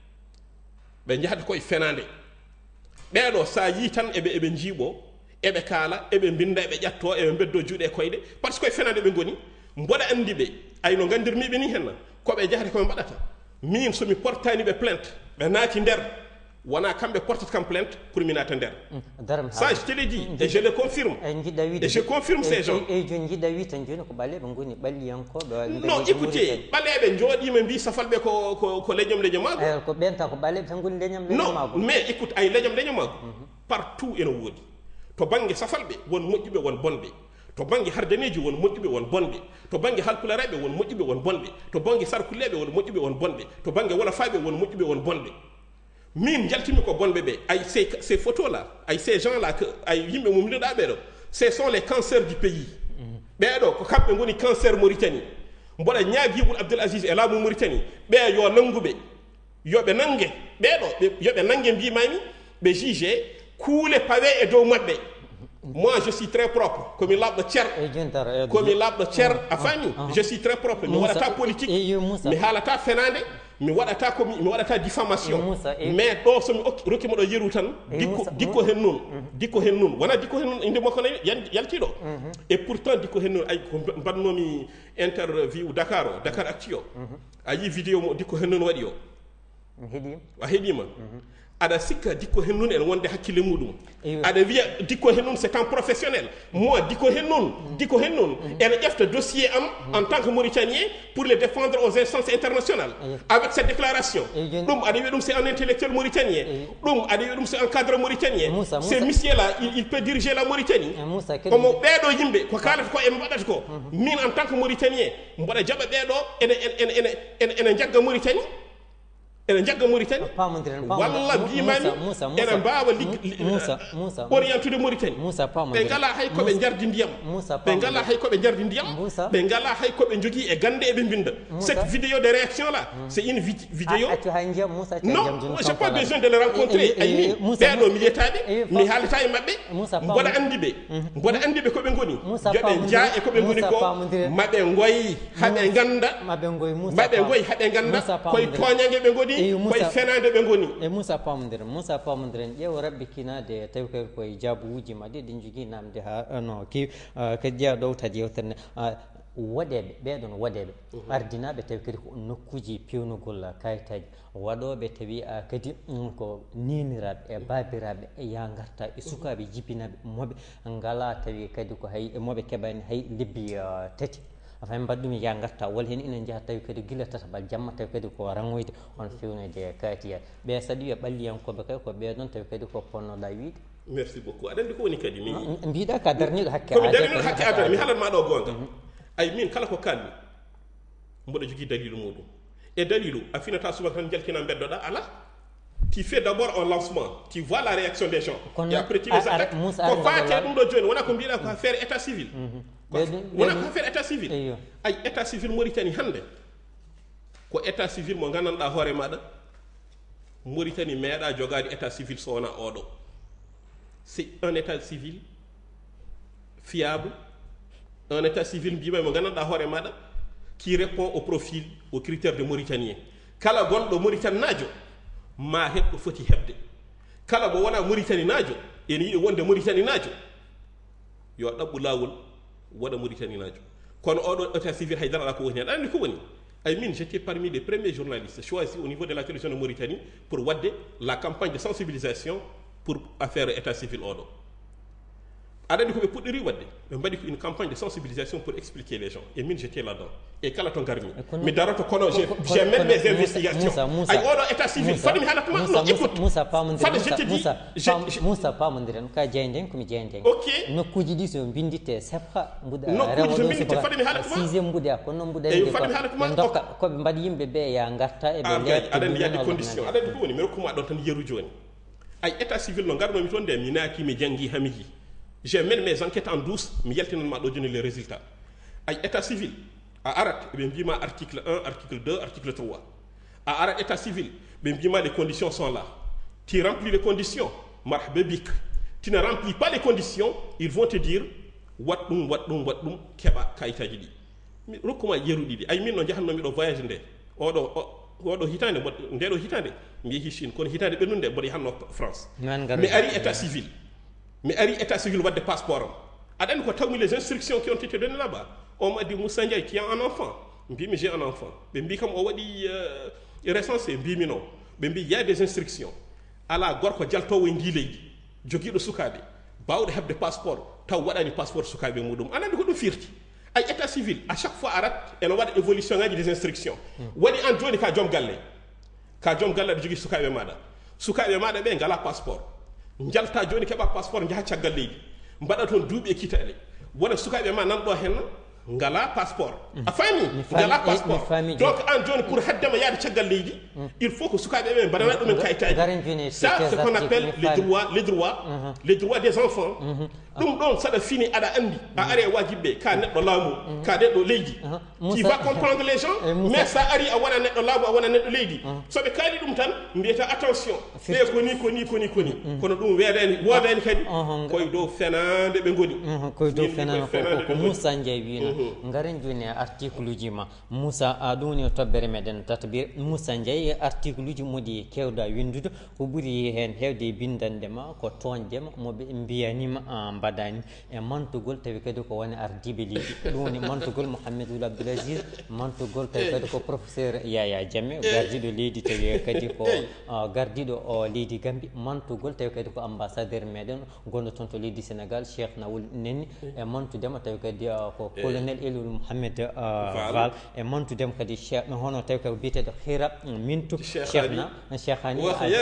ɓe jahata koye fenade ɓeɗo sa yi tan eɓe eɓe jiiɓo eɓe kaala eɓe binda eɓe ƴatto eɓe beddo juuɗe koyɗe par ce que koye fenade ɓe goni mboɗa andi ɓe ay no gandirmiɓe ni henna koɓe jahata koɓe mbaɗata min somi portani ɓe plainte ɓe naati nder wona kamɓe portata kam plainte pour mi naata nder ça je te le dis et je le confirme et je confirme ces gens eyi joni jiɗɗa wi tan joni ko ɓaleɓe goni ɓalliyankoɓe non écoutez ɓaleɓe jooɗima mbi safalɓe ko ko leñam leñamago ko ɓenta ko ɓaleɓe tan goni leñam leñamago non mais écoute ay leñam leñamago partout ene woodi to banggue safalɓe won moƴƴuɓe won bonɓe to banggue hardaneji won moƴƴuɓe won bonɓe to banggue halpulareɓe won moƴƴuɓe won bonɓe to banggue sarkuleɓe won moƴƴuɓe won bonɓe to banggue wolofaɓe won moƴƴuɓe won bonɓe min jaltimi ko bonɓe ɓe ay ces ces photos là ay ces gens là que ay yimɓe mumliɗa ɓeɗo ce sont les cancers du pays ɓeɗo ko kamɓe goni cancer Mauritanie mboɗa ñaagui Boun Abdel Aziz e laamu Mauritanie ɓe yo nanguɓe yoɓe nangue ɓeɗo yoɓe nangue mbimami ɓe juge kuule pawe e dow maɓɓe moi je suis très propre komi labɗo ceer komi labɗo ceer a faami je suis très propre mi waɗata politique mi haalata fenade mi waɗata ko mi waɗata diffamation mais ɗo somi rokkima ɗo yeru tan dikko dikko hen noon dikko hen noon wona dikko hen noon inde makko nayi yaltiɗo et pourtant dikko hen noon ay ko mbannomi interview Dakar o Dakar Actu o a yi vidéo mo dikko hen noon waɗi o a heeɗima aɗa sikka dikko hen noon ene wonde hakkille muɗum aɗa wiya dikko hen noon c'est un professionnel moi dikko hen noon dikko hen noon ene ƴefta dossier am en tant que Mauritanien pour le défendre aux instances internationales avec cette déclaration ɗum aɗa wiya ɗum c'est un intellectuel mauritanien ɗum aɗa wiya ɗum c'est un cadre mauritanien ce monsieur là il, il peut diriger la Mauritanie omo ɓeeɗo yimɓe ko kalata ko eɓe mbaɗata ko min en tant que Mauritanien mbaɗa jaɓa ɓeeɗo ene ene ene ene ene jagga Mauritanie ene jagga Mauritanie walla mbimami ene mbawa orientude Mauritanie ɓe ngala hay koɓe jardi ndiyam ɓe ngala hay koɓe jardi ndiyam ɓe ngala hay koɓe jogui e gande eɓe binda cette vidéo de réaction là c'est une vidéo non j'ai pas besoin de le rencontrer ay min ɓeɗo mi yiyataɓe mi haalata e mabɓe mboɗa andi ɓe mboɗa andi ɓe koɓe goni yoɓe jaa e koɓe goni ko maɓe goyi haɓe ganda maɓe goyi haɓe ganda koye toñague ɓe goni koye fenade ɓe goni e Moussa pamodiren Moussa pamodiren ƴeew rabbi kinade tawi kay koye jaabuuji ma ɗi ɗin jogui namde ha no kewi kadi jeeya ɗow tadi yewtere waɗeɓe ɓeɗon waɗeɓe ardinaɓe tawi kadi ko nokkuji pewnugol kayitaji waɗoɓe tawi kadi ko neniraɓe e babiraɓe ya garta e sukaɓe jibinaɓe moɓe ngala tawi kadi ko hay moɓe keɓani hay lebbi tati afay mbaɗ ɗum ya garta walla hen ina jaaha tawi kadi guila tatabal jamma tawi kadi ko rangoyde on fewnede kayitiyat ɓe saɗa wiya ɓalliyankoɓe kay ko ɓeɗon tawi kadi ko ponnoɗa wiide merci beaucoup aɗa andi ko woni kadi mi mbiɗa ka darniɗo hakke komi darniɗo hakke adana mi haalanma ɗo gonga ay min kala ko kalmi mboɗo jogui dalilu muɗum e dalilu a finata subaka tan jaltina beddoɗa ala tu fais d'abord un lancement tu vois la réaction des gens et après tu les attaques ko fate ɗum ɗo joni wona ko mbiɗa ko affaire état civil wona ko affaire état civil ay état civil Mauritanie hande ko état civil mo gandanɗa hoore maɗa Mauritanie meeɗa jogade état civil so wona oɗo c'est un état civil fiable un état civil mbima mo gandanɗa hoore maɗa qui répond au profil aux critères de Mauritanien kala gonɗo Mauritanie najo ma heɓ ko foti heɓde kala mo wona Mauritanie najo ene yiiɗi wonde Mauritanie najo yo ɗaɓɓu lawol waɗa Mauritanie najo kono oɗo état civil haydara ala ko woni hen andi ko woni ay min j'étais parmi les premiers journalistes choisis au niveau de la télévision de Mauritanie pour wadde la campagne de sensibilisation pour affaire état civil oɗo aɗa andi koɓe puɗɗori wadde ɓe mbaɗi ko une campagne de sensibilisation pour expliquer les gens et min j'étais là-dedans et kala to garmi mi daroto kono j'ai même mes investigations ay oɗo état civil fadi mi haalatma non écoute Moussa pamodiren fade je te dis Moussa pamodiren ka jeyden komi jeyden ok nokkuji ɗi so bindite seppa mbuɗa nokkuji so bindite fade mi haalatma sixiéme mbuɗa ko noon mbuɗa eyi fade mi haalatma ɓe dokka koɓe mbaɗi yimɓe ɓe ya garta eɓe leer aɗa andi yadde condition aɗa andi ko woni mi rokkuma ɗon tan yeru joni ay état civil no garnomi toon nde mi naaki mi janggi ha mi yi j'ai mené mes enquêtes en douce mi yaltinanma ɗo joni les résultats ay état civil a arat ɓe mbima article un article deux article trois a arat état civil ɓe mbima les conditions sont là tu remplis les conditions marhaba bik tu ne remplis pas les conditions ils vont te dire wat ɗum wat ɗum wat ɗum keɓa kayitaji ɗi mi rokkuma yeruɗi ɗi ay min no jahannomi ɗo voyage nde oɗo oɗo hitande ndeɗo hitande mi yeehi Chine kono hitande ɓennude mboɗo yahanno France mi ari état civil mi ari état civil wadde passeport am aɗa andi ko tawmi les instructions qui ont été données là-bas on m'a dit Moussa Ndiaye qui a un enfant mbimi j'ai un enfant ɓe mbi kam o waɗi recensé mbimi non ɓe mbi y a des instructions ala gorko jaltowo e ndi leydi joguiɗo sukaɓe bawɗo hebde passeport taw waɗani passeport sukaɓe muɗum aɗa andi ko ɗum firti ay état civil à chaque fois arat ene waɗa évolution ngaji des instructions waɗi an joni ka joom galle ka joom galle aɗa jogui sukaɓe maɗa sukaɓe maɗa ɓe ngala passeport jalta joni keɓa passeport jaaha caggal leydi mbaɗa toon duuɓi e kitale wona sukaɓe ma nanɗo henna ngala passeport a faami ngala passeport donc an joni pour haddema yaade caggal leydi il faut que sukaɓe ɓe mbaɗana ɗumen kayitaji ça ce qu'on appelle les droits les droits les droits des enfants ɗum ɗon saɗa fini aɗa andi a ari e wajiɓe ka neɗɗo laamu ka neɗɗo leydi tu vas comprendre les gens mais sa ari a wona neɗɗo laamu a wona neɗɗo leydi soɓe kaali ɗum tan mbiyata attention ɓe koni koni koni koni kono ɗum weedani woodani kadi koye dow fenade ɓe goni koye dow fenade ko Moussa Ndiaye wino ngaren joni e article uji ma Moussa a ɗum woni tobbere meɗen tatabir Moussa Ndiaye article uji moɗi kewɗa windude ko ɓuuri hen hewde bindande ma ko toñdema moɓe mbiyanima mbaɗani e mantugol tawi kadi ko woni ardiɓe leydi ɗum woni mantugol Mouhamadou Abdoul Aziz mantugol tawi kadi ko professeur Yaya Jammeh gardiɗo leydi tawi kadi ko gardiɗo o leydi Gambie mantugol tawi kadi ko ambassadeur meɗen gonɗo toon to leydi Sénégal Cheikh Nawul Nenni e mantudema tawi kadi ko colonel Elul Mouhamed Val e mantudema kadi cheikh hono tawi ko biyeteɗo Hira Mintou Cheikhna Cheikhani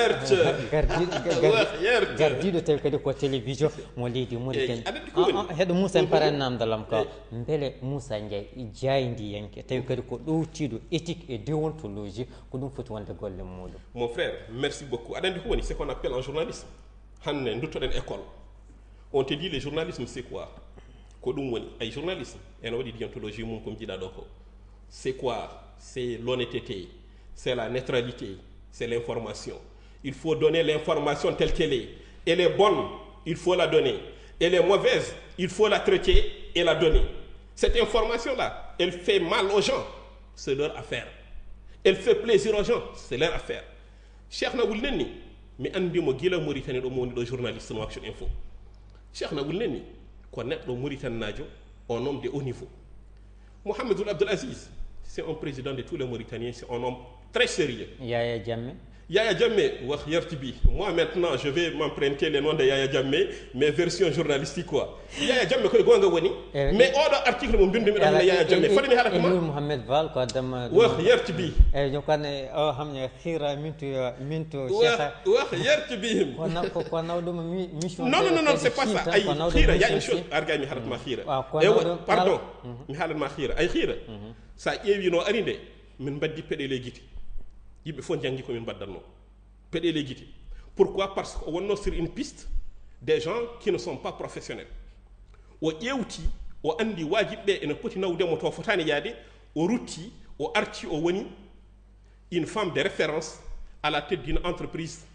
gardiɗo tawi kadi ko télévision mo leydi Mauritanie heɗo Moussa en paran namdalam ko beele Moussa Ndiaye jaydi yanke tawi kadi ko ɗowtiɗo éthique et déontologie ko ɗum foti wonde golle muɗum mon frère merci beaucoup aɗa andi ko woni c'est qu'on appelle en journalisme hande duttoɗen école on te dit le journalisme c'est quoi ko ɗum woni ay journalisme ene waɗi déontologie mum komi jiiɗa ɗo ko c'est quoi c'est l'honnêteté c'est la neutralité c'est l'information il faut donner l'information telle qu'elle est elle est bonne il faut la donner elle est mauvaise il faut la traiter et la donner cette information là elle fait mal aux gens c'est leur affaire elle fait plaisir aux gens c'est leur affaire Cheikh Nawul Nenni mi andimo gila Mauritanie ɗo mo woni ɗo journaliste no Action Info Cheikh Nawul Nenni ko neɗɗo Mauritanie najo un homme de haut niveau Mouhamadou Abdoul Aziz c'est un président de tous les Mauritaniens c'est un homme très sérieux Yaya Jammeh Yaya Jammeh wax yartibi moi maintenant je vais m'emprunter les noms de Yaya Jammeh mais version journalistique quoi Yaya Jammeh koye gonga woni mais oɗo article mo bindumi ɗon ne Yaya Jammeh faɗimi haɗa koma Mouhamed Val ko addama wax yartibi eyyi jokane o hamne Hira Mintou Mintou Cheikh wax yartibi ko ko nawɗuma mission non non non c'est pas ça ay Hira y a une chose arga mi haɗatma Hira e pardon mi haalatma Hira ay Hira sa ƴeewi no ari nde min mbaddi peɗele guite yimɓe fof janggi komin mbaddatno peɗele guite pourquoi parce que o wonno sur une piste des gens qui ne sont pas professionnels o ƴewti o andi wajiɓe ene poti nawdemo to fotani yaade o rutti o arti o woni une femme de référence à la tête d'une entreprise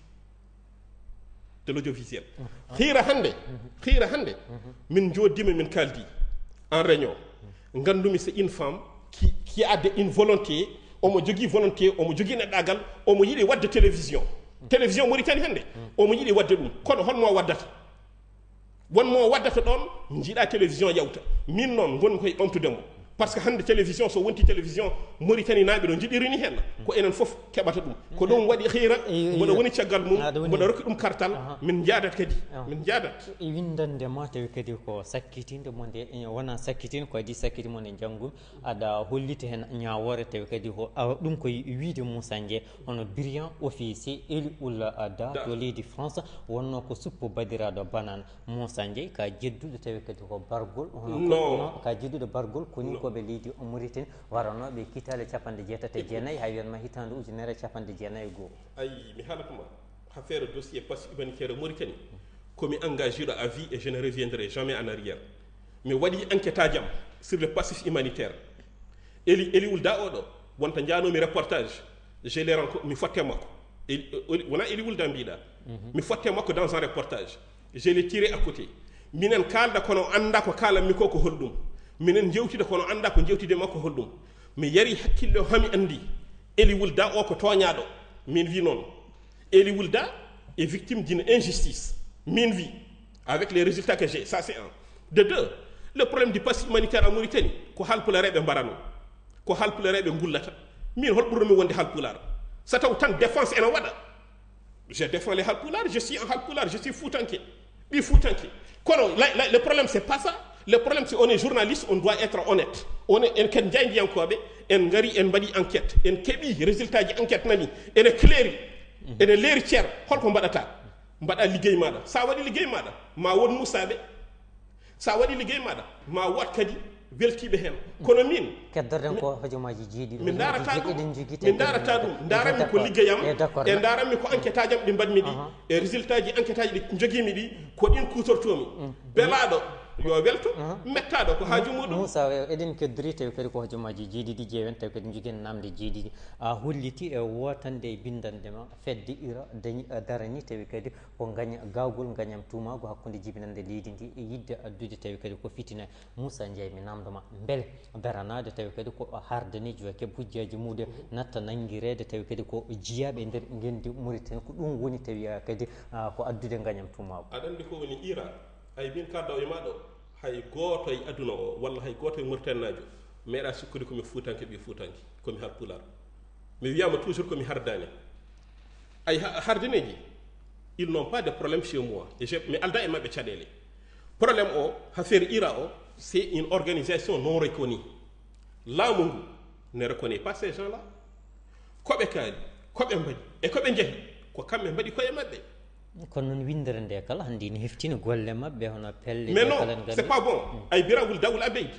de l'audiovisuel xiira hande xiira hande min jodima min kaldi en réunion gandumi c'est une femme qui, qui a de, une volonté omo jogui volonté omo jogui neɗɗagal omo yiiɗi wadde télévision télévision Mauritanie hande omo yiiɗi wadde ɗum kono honmo waddata wonmo waddata ɗon jiiɗa télévision yawta min noon gonmi koye ɓamtudemo par ce que hande télévision so wonti télévision Mauritanie naaɓe no jiɗiri ni hen ko enen fof keɓata ɗum ko ɗum waɗi hira mboɗo woni caggal mum mboɗo rokki ɗum kartal min jaadat kadi min jaadat windandema tawi kadi ko sakkitinde mo nde wona sakkitinde ko adi sakkiti mo nde janggum aɗa hollita hen ñawore tawi kadi ko ɗum koye wiide Moussa Ndiaye hono brillant officier Eli Ould Da to leydi France wonno ko suppo badiraɗo banane Moussa Ndiaye ka jedduɗo tawi kadi ko bargol hono ka jedduɗo bargol koni koɓe leydi Mauritanie waranoɓe kitale capanɗe jeetate jeenayyi hay wiyanma hitande ujunere capanɗe jeenayyi e goho ayi mi haalatuma affaire dossier passe humanitaire Mauritanie komi engagé ɗo à vie et je ne reviendrai jamais en arrière mi waɗi enquête ajam sur le passif humanitaire Eli Eli Ould Da oɗo wonta janomi reportage je l'ai rencontré mi fotte makko wona Eli Ould Da mbiɗa mi fotte makko dans un reportage je l'ai tiré à côté minen kalda kono anda ko kalanmi ko ko holɗum minen jewtide kono anda ko jewtide makko holɗum mi yari hakkille hami andi Eli Ould Da o ko toñaɗo min wi noon Eli Ould Da est victime d'une injustice min wi avec les résultats que j'ai ça c'est un de deux le problème du passif humanitaire en Mauritanie ko halpulareɓe mbarano ko halpulareɓe gullata min hol ɓurmi wonde halpular so taw tan défense ene waɗa je défends les halpulaar je suis un halpulaar je suis foutanké ɓi foutanké kono le problème c'est pas ça le problème c'est on est journaliste on doit être honnête on est en ken jaydiyankoɓe en ngari en mbaɗi enquête en keeɓi résultat ji enquête nani ene clairi ene leeri ceer holko mbaɗata mbaɗa liggey maɗa sa waɗi liggey maɗa ma won musaɓe sa waɗi liggey maɗa ma wat kadi weltiɓe hen kono min keddorden ko hojomaji jeeɗiɗi min darata ɗum min darata ɗum daranmi ko liggeyam e daranmi ko enquête ajam ɗi mbaɗmi ɗi e résultat ji enquête aji ɗi joguimi ɗi ko ɗin kutortomi belaɗo yo welto mettaɗo ko haaju muɗum Moussa eɗen keddori tawi kadi ko hojomaji jeeɗiɗi jeewen tawi kadi joguen namde jeeɗiɗi a holliti e wotande e bindandema fedde ira dañi darani tawi kadi ko gaña gawgol gañam tumago hakkude jibinande leydi ndi e yidde addude tawi kadi ko fitina Moussa Ndiaye mi namdoma beele daranade tawi kadi ko hardani jowa keeb hujjaji muɗum natta nanguirede tawi kadi ko jiyaɓe e nder gendi Mauritanie ko ɗum woni tawi kadi ko addude gañam tumago aɗa andi ko woni ira hay min kalda e maɗo hay goto e aduna o walla hay goto e Mauritanajo meeɗa sukkude komi fuutanke ɓi fuutanke komi halpular mi wiyama toujours komi hardani ay hardaneji ils n'ont pas de problème chez moi et je mi alda e mabɓe caɗele problème o affaire ira o c'est une organisation non reconnue laamu ngu ne reconnaît pas ces gens là koɓe kaali koɓe mbaɗi e koɓe jeehi ko kamɓe mbaɗi koye mabɓe kono noon windere nde kala hande ne heftina golle mabɓe hono pelle mais non c'est pas bon ay Biram Ould Dawul Abeydi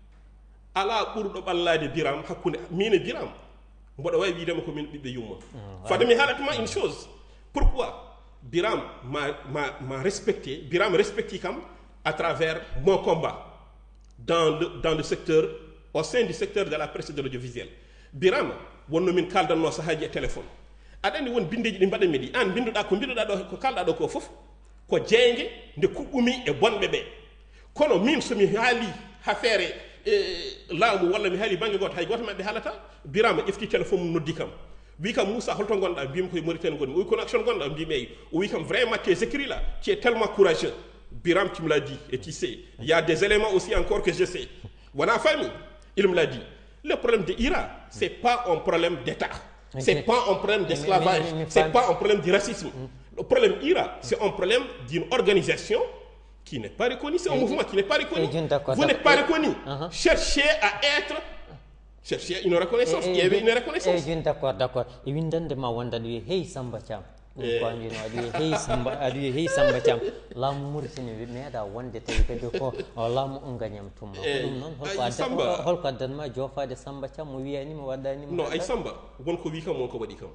ala ɓurɗo ɓallade Biram hakkude min e Biram mboɗo wawi widema ko min ɓiɓɓe yumma fade mi haalatma une chose pourquoi Biram m'a m'a m'a respecté Biram respecti kam à travers mon combat dans le dans le secteur au sein du secteur de la presse et de l'audiovisuel Biram wonno min kaldanno sahaji e téléphone aɗa andi won bindeji ɗi mbaɗanmi ɗi an binduɗa ko binduɗa ɗo ko kalɗa ɗo ko fof ko jeygue nde kuɓɓumi e bonɓe ɓe kono min somi haali affaire e laamu walla mi haali banggue goto hay goto mabɓe haalata Birama ƴefti téléphone mum noddi kam wi kam Moussa holto gonɗa mbimi koye Mauritanie gonmi o wi kono action gonɗa mbimi eyi o wi kam vraiment tes écrits là tu es tellement courageux Biram tu me l'as dit et tu sais il y a des éléments aussi encore que je sais wona famille il me l'a dit le problème de Ira c'est pas un problème d'état c'est pas un problème d'esclavage, c'est pas un problème de racisme. Le problème Ira, c'est un problème d'une organisation qui n'est pas reconnue, c'est un mouvement qui n'est pas reconnu. Vous n'êtes pas reconnu. Cherchez à être, cherchez une reconnaissance, il y avait une reconnaissance. D'accord, d'accord. Et une de ma wanda lui, hey Samba Cham. Ko andi no adi hey Samba adi hey Samba Cham. Lamu Mauritanie wi meeda wonde tawi kadi ko lamu on gañam tumma ɗum noon holko holko addanma jofade Samba Cham mo wiyani mo waddani non ay Samba wonko wi kam wonko waɗi kam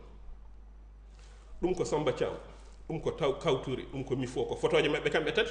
ɗum ko Samba Cham ɗum ko taw kawture ɗum ko mi fo ko photoje maɓɓe kamɓe tati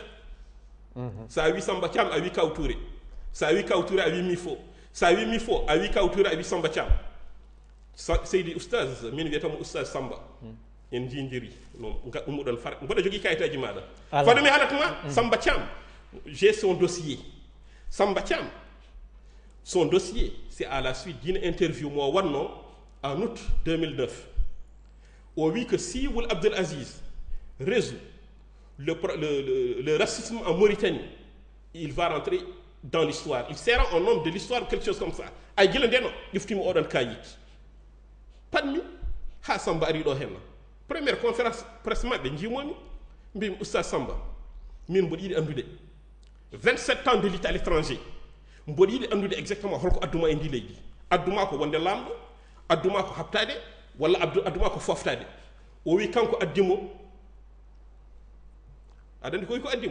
sa wi Samba Cham a wi kawture sa wi kawture a wi mi fo sa wi mi fo a wi kawture a wi Samba Cham Seydi oustaz min wiyatamo oustaz Samba en jindiri non ummuɗon far mboɗo jogui kayitaji maɗa fadumi halatma Samba Cham j'ai son dossier Samba Cham son dossier c'est à la suite d'une interview mo wanno en août deux mille neuf o wi que si Ould Abdel Aziz résout le, le, le, le racisme en Mauritanie il va rentrer dans l'histoire il sera un homme de l'histoire quelque chose comme ça ay gila ndeno ƴeftimo oɗon kayit panmi ha Samba ari ɗo henna première conférence presse maɓɓe jimomi mbimi oustad Samba min mboɗo yiɗi andude vingt-sept ans de lutte à l'étranger mboɗo yiɗi andude exactement holko adduma e ndi leydi adduma ko wonde lamɗo adduma ko habtade walla adduma ko foftade o wi kanko addimo aɗa andi ko wi ko addimo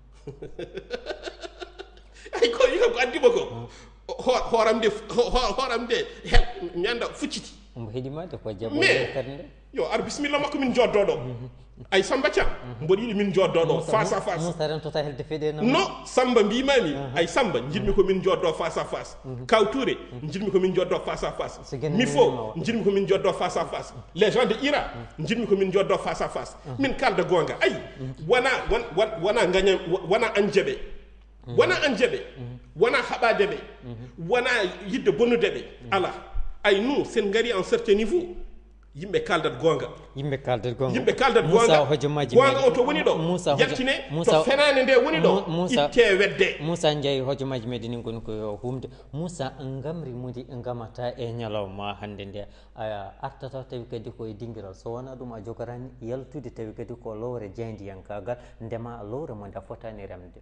ay ko wi kanko addimo ko horam nde horam nde hel mi anda fucciti omo heɗimade ko jabo mais yo ar bisimilla makko min joddo ɗo ay Samba Thiam mboɗo yiɗi min joddo ɗo face à face Moussa rentota helde feɗe non Samba mbimami ay Samba jiɗmi ko min joddo face à face Kaw Touré jiɗmi ko min joddo face à face Mifo jiɗmi ko min joddo face à face les gens de Ira jiɗmi ko min joddo face à face min kalda gonga ay wona wona gaña wona anjeɓe wona anjeɓe wona haɓadeɓe wona yidde bonnude ɓe ala ay nous sen gari en certain niveau yimɓe kaldat gonga yimɓe kaldat gonga yimɓe kaldat gonga gonga o to woni ɗo yaltine to fenade nde woni ɗo itte wedde Moussa Ndiaye hojomaji meɗen ni goni ko humde Moussa ngamri mudi ngamata e ñalawma hande nde a artata tawi kadi koye dinguiral so wona ɗum a jogorani yaltude tawi kadi ko lowre jeydiyankagal ndema lowre mo nde fotani remde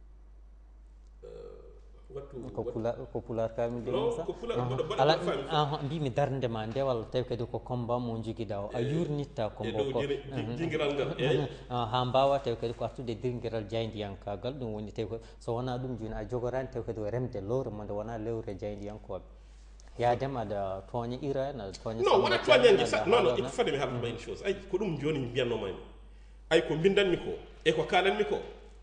ko pular ko pular kam de Moussa ala mbimi darde ma nde walla tawi kadi ko combat mo joguiɗa o a yurnitta combat ko dinguiral ngal ha mbawa tawi kadi ko artude dinguiral jeydiyankagal ɗum woni tawi ko so wona ɗum joni a jogorani tawi kadi o remde lowre mo nde wona lewre jeydiyankoɓe yadema aɗa tooña ira aɗa tooña non wona toñanje sa non non il faut de mi haaltuma une chose ay ko ɗum joni mbiyannoma mi ay ko mbindanmi ko e ko kalanmi ko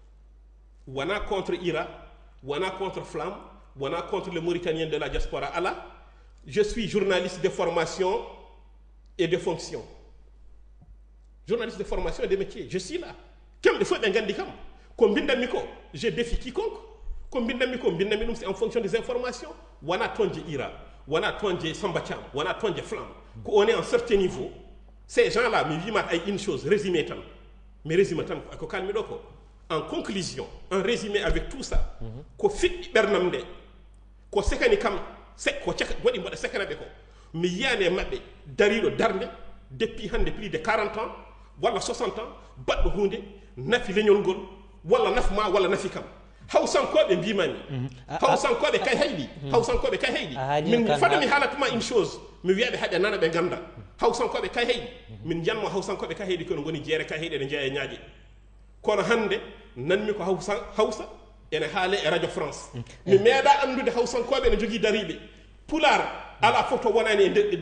wona contre ira wona contre Flamme wona contre les Mauritaniens de la diaspora ala je suis journaliste de formation et de fonction journaliste de formation et de métier je suis là kamɓe fof ɓe gandi kam ko mbindanmi ko je défie quiconque ko mbindanmi ko mbindanmi ɗum c'est en fonction des informations wona toonje ira wona toonje Samba Thiam wona toonje Flamme ko on est en certain niveau ces gens là mi wimat ay une chose résumé tan mi résumé tan ko kalmi ɗo ko en conclusion en résumé avec tout ça ko fiɗɗi ɓernam nde ko sekani kam ko waɗi mbaɗa sekanaɓe ko mi yiyani e maɓɓe dariɗo darde depuis hande plus de quarante ans walla soixante ans baɗɗo hunde nafi leñol ngol walla nafma walla nafi kam hawsankoɓe mbimami hawsankoɓe kay hayɗi hawsankoɓe kay hayɗi min fada mi haalatuma une chose mi wiyaɓe haaɓe nana ɓe ganda hawsankoɓe kay hayɗi min janmo hawsankoɓe kay hayɗi kono goni jeere kay hayɗi ene jeeya e ñaaƴe kono hande nanmi ko hawsa hawsa ene haale e radio France mi meeɗa andude hawsankoɓe ene jogui dariɓe pular ala fof to wonani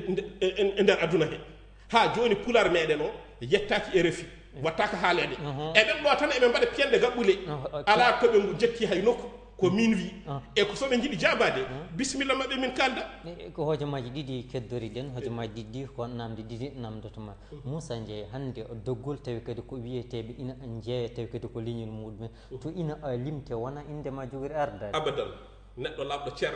e nder aduna he ha joni pular meɗen o yettaki e refi wattaka haalede eɓen ɗo tan eɓe mbaɗa piyande gaɓɓule ala toɓe jetti hay nokku ko min wi e ko soɓe jiiɗi jabade bisimilla mabɓe min kalda ko hojomaji ɗiɗi keddori ɗen hojomaji ɗiɗi ko namde ɗiɗi namdotoma Moussa Ndiaye hande doggol tawi kadi ko wiyeteɓe ina jeeya tawi kadi ko leñol muɗumen to ina limte wona indema jogori ardade abadan neɗɗo labɗo ceer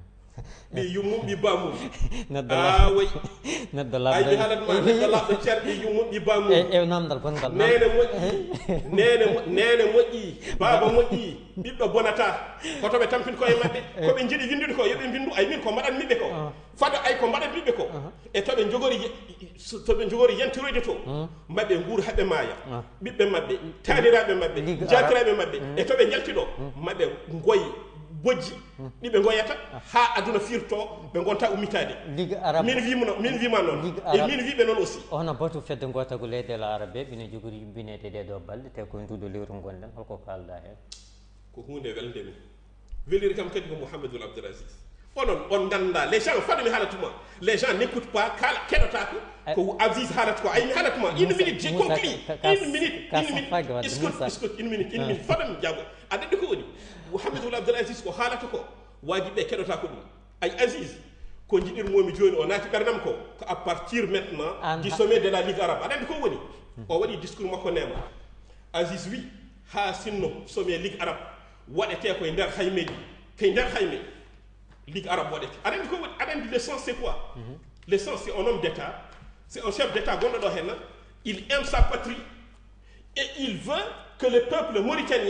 ɓi yummum ɓi bamum neɗɗo way neɗɗo ay mi haalatma neɗɗo labɗo ceer ɓi yummum ɓi bamum e namdal gongal nene moƴƴi nene nene moƴƴi baba moƴƴi ɓiɗɗo bonata kotoɓe tampin koye maɓɓe koɓe jiiɗi windude ko yoɓe bindu ay min ko mbaɗanmiɓe ko fada ay ko mbaɗanmiɓe ko e toɓe jogori toɓe jogori yantiroyde to maɓɓe guur haɓe maaya ɓiɓɓe maɓɓe taniraɓe maɓɓe jatiraɓe maɓɓe e toɓe jalti ɗo maɓɓe goyi bojji ɗiɓe goyata ha aduna firto ɓe gonta ummitade min wimno min wima noon e min wiɓe noon aussi ono batu fedde gotago leyɗele arabe ɓine jogori yumbinede ɗe ɗo balɗe te koye nduɗo lewru gonɗen holko kalɗa hen ko hunde weldemi weliri kam kadi ko Mouhamadoul Abdoul Aziz onon on ganda les gens fade mi haalatuma les gens n'écoutent pas kala keɗotako ko Aziz haalata ko ay mi haalatuma une minute j'ai conclu une minute une minute escoute escoute une minute une minute fadam jaago aɗa andi ko woni Mouhamadoul Abdoul Aziz ko haalata ko wajiɓe keɗotako ɗum ay Aziz ko jiɗirmomi joni o naati ɓerdam ko ko à partir maintenant du sommet de la Ligue arabe aɗa andi ko woni o waɗi discours makko nema Aziz wi ha sinno sommet Ligue arabe waɗete koye nder haymeji koye nder hayme Ligue arabe waɗete aɗa andi ko woni aɗa andi le sens c'est quoi le sens c'est un homme d'état c'est un chef d'état gonɗo ɗo henna il aime sa patrie et il veut que le peuple mauritanien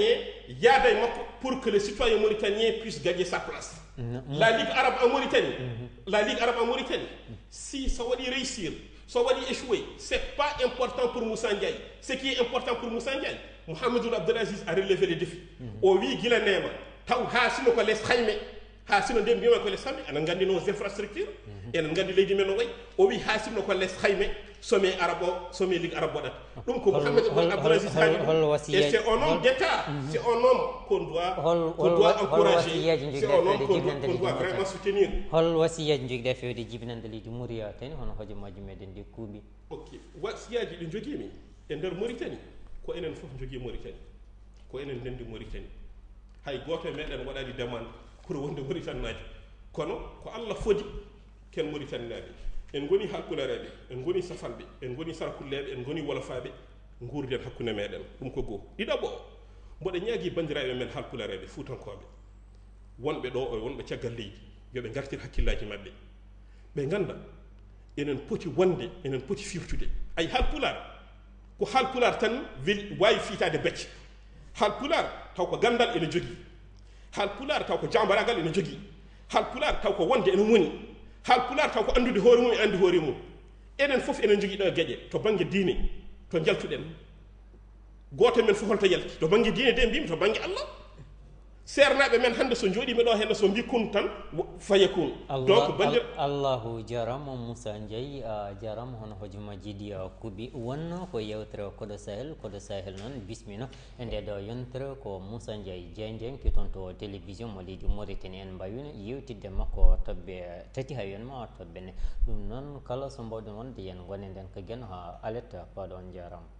yaada e makko pour que le citoyen mauritanien puisse gagner sa place. La Ligue arabe en Mauritanie, la Ligue arabe en Mauritanie, si ça va réussir, ça va échouer, c'est pas important pour Moussa Ndiaye. Ce qui est important pour Moussa Ndiaye, Mohamedou Abdelaziz a relevé le défi. O wi gila nema taw ha sino ko les khayme ha sino dem bima ko les khayme anan gandi nos infrastructures en gandi leydi men no way o wi ha sino ko les khayme sommet arabo sommet ligue arabo dat donc ko Mohamedou Abdelaziz et c'est un homme d'état, c'est un homme qu'on doit qu'on doit encourager, c'est un homme qu'on doit, qu'on doit vraiment soutenir. hol wasiyaji jogida fewde jibinande leydi Mouria tan hono hojo majji meden de kuubi. Ok, wasiyaji ɗi jogimi e nder Mauritanie ko enen fof jogui Mauritanie ko enen ndendi Mauritanie hay goto e meɗen waɗani demande pour wonde Mauritanie naji kono ko Allah fodi ken Mauritanie naɓe en goni halpulareɓe en goni safalɓe en goni sarkulleɓe en goni wolofaɓe gurden hakkude meɗen ɗum ko goho ɗiɗaɓo o mboɗo ñaagui bandiraɓe men halpulareɓe fuutankoɓe wonɓe ɗo o wonɓe caggal leydi yoɓe gartir hakkillaji mabɓe ɓe ganda enen poti wonde enen poti firtude ay halpular ko halpular tan wawi fiitade becce halpular taw ko gandal ene jogui halpular taw ko jambaragal ene jogui halpular taw ko wonde ene woni halpular taw ko andude hoore mum e andi hoore mum enen fof enen jogui ɗo gueƴe to banggue diine to jaltuɗen goto men fof holto yalti to banggue diine de mbimi to banggue Allah sernaɓe men hande so jooɗimi ɗo henna so mbi kun tan faye kun donc bandir allahu jarama Moussa Ndiaye a jarama hono hojuma jiiɗi kuuɓi wonno ko yewtere koɗo sahel koɗo sahel noon bismino e nde ɗo yontere ko Moussa Ndiaye Diendien ki toon to télévision mo leydi Mauritanie en mbawino yewtidde makko tobbe tati ha yonma toɓɓene ɗum noon kala so mbawɗon wonde yen gone nden ko gueno ha aletta paɗon jarama.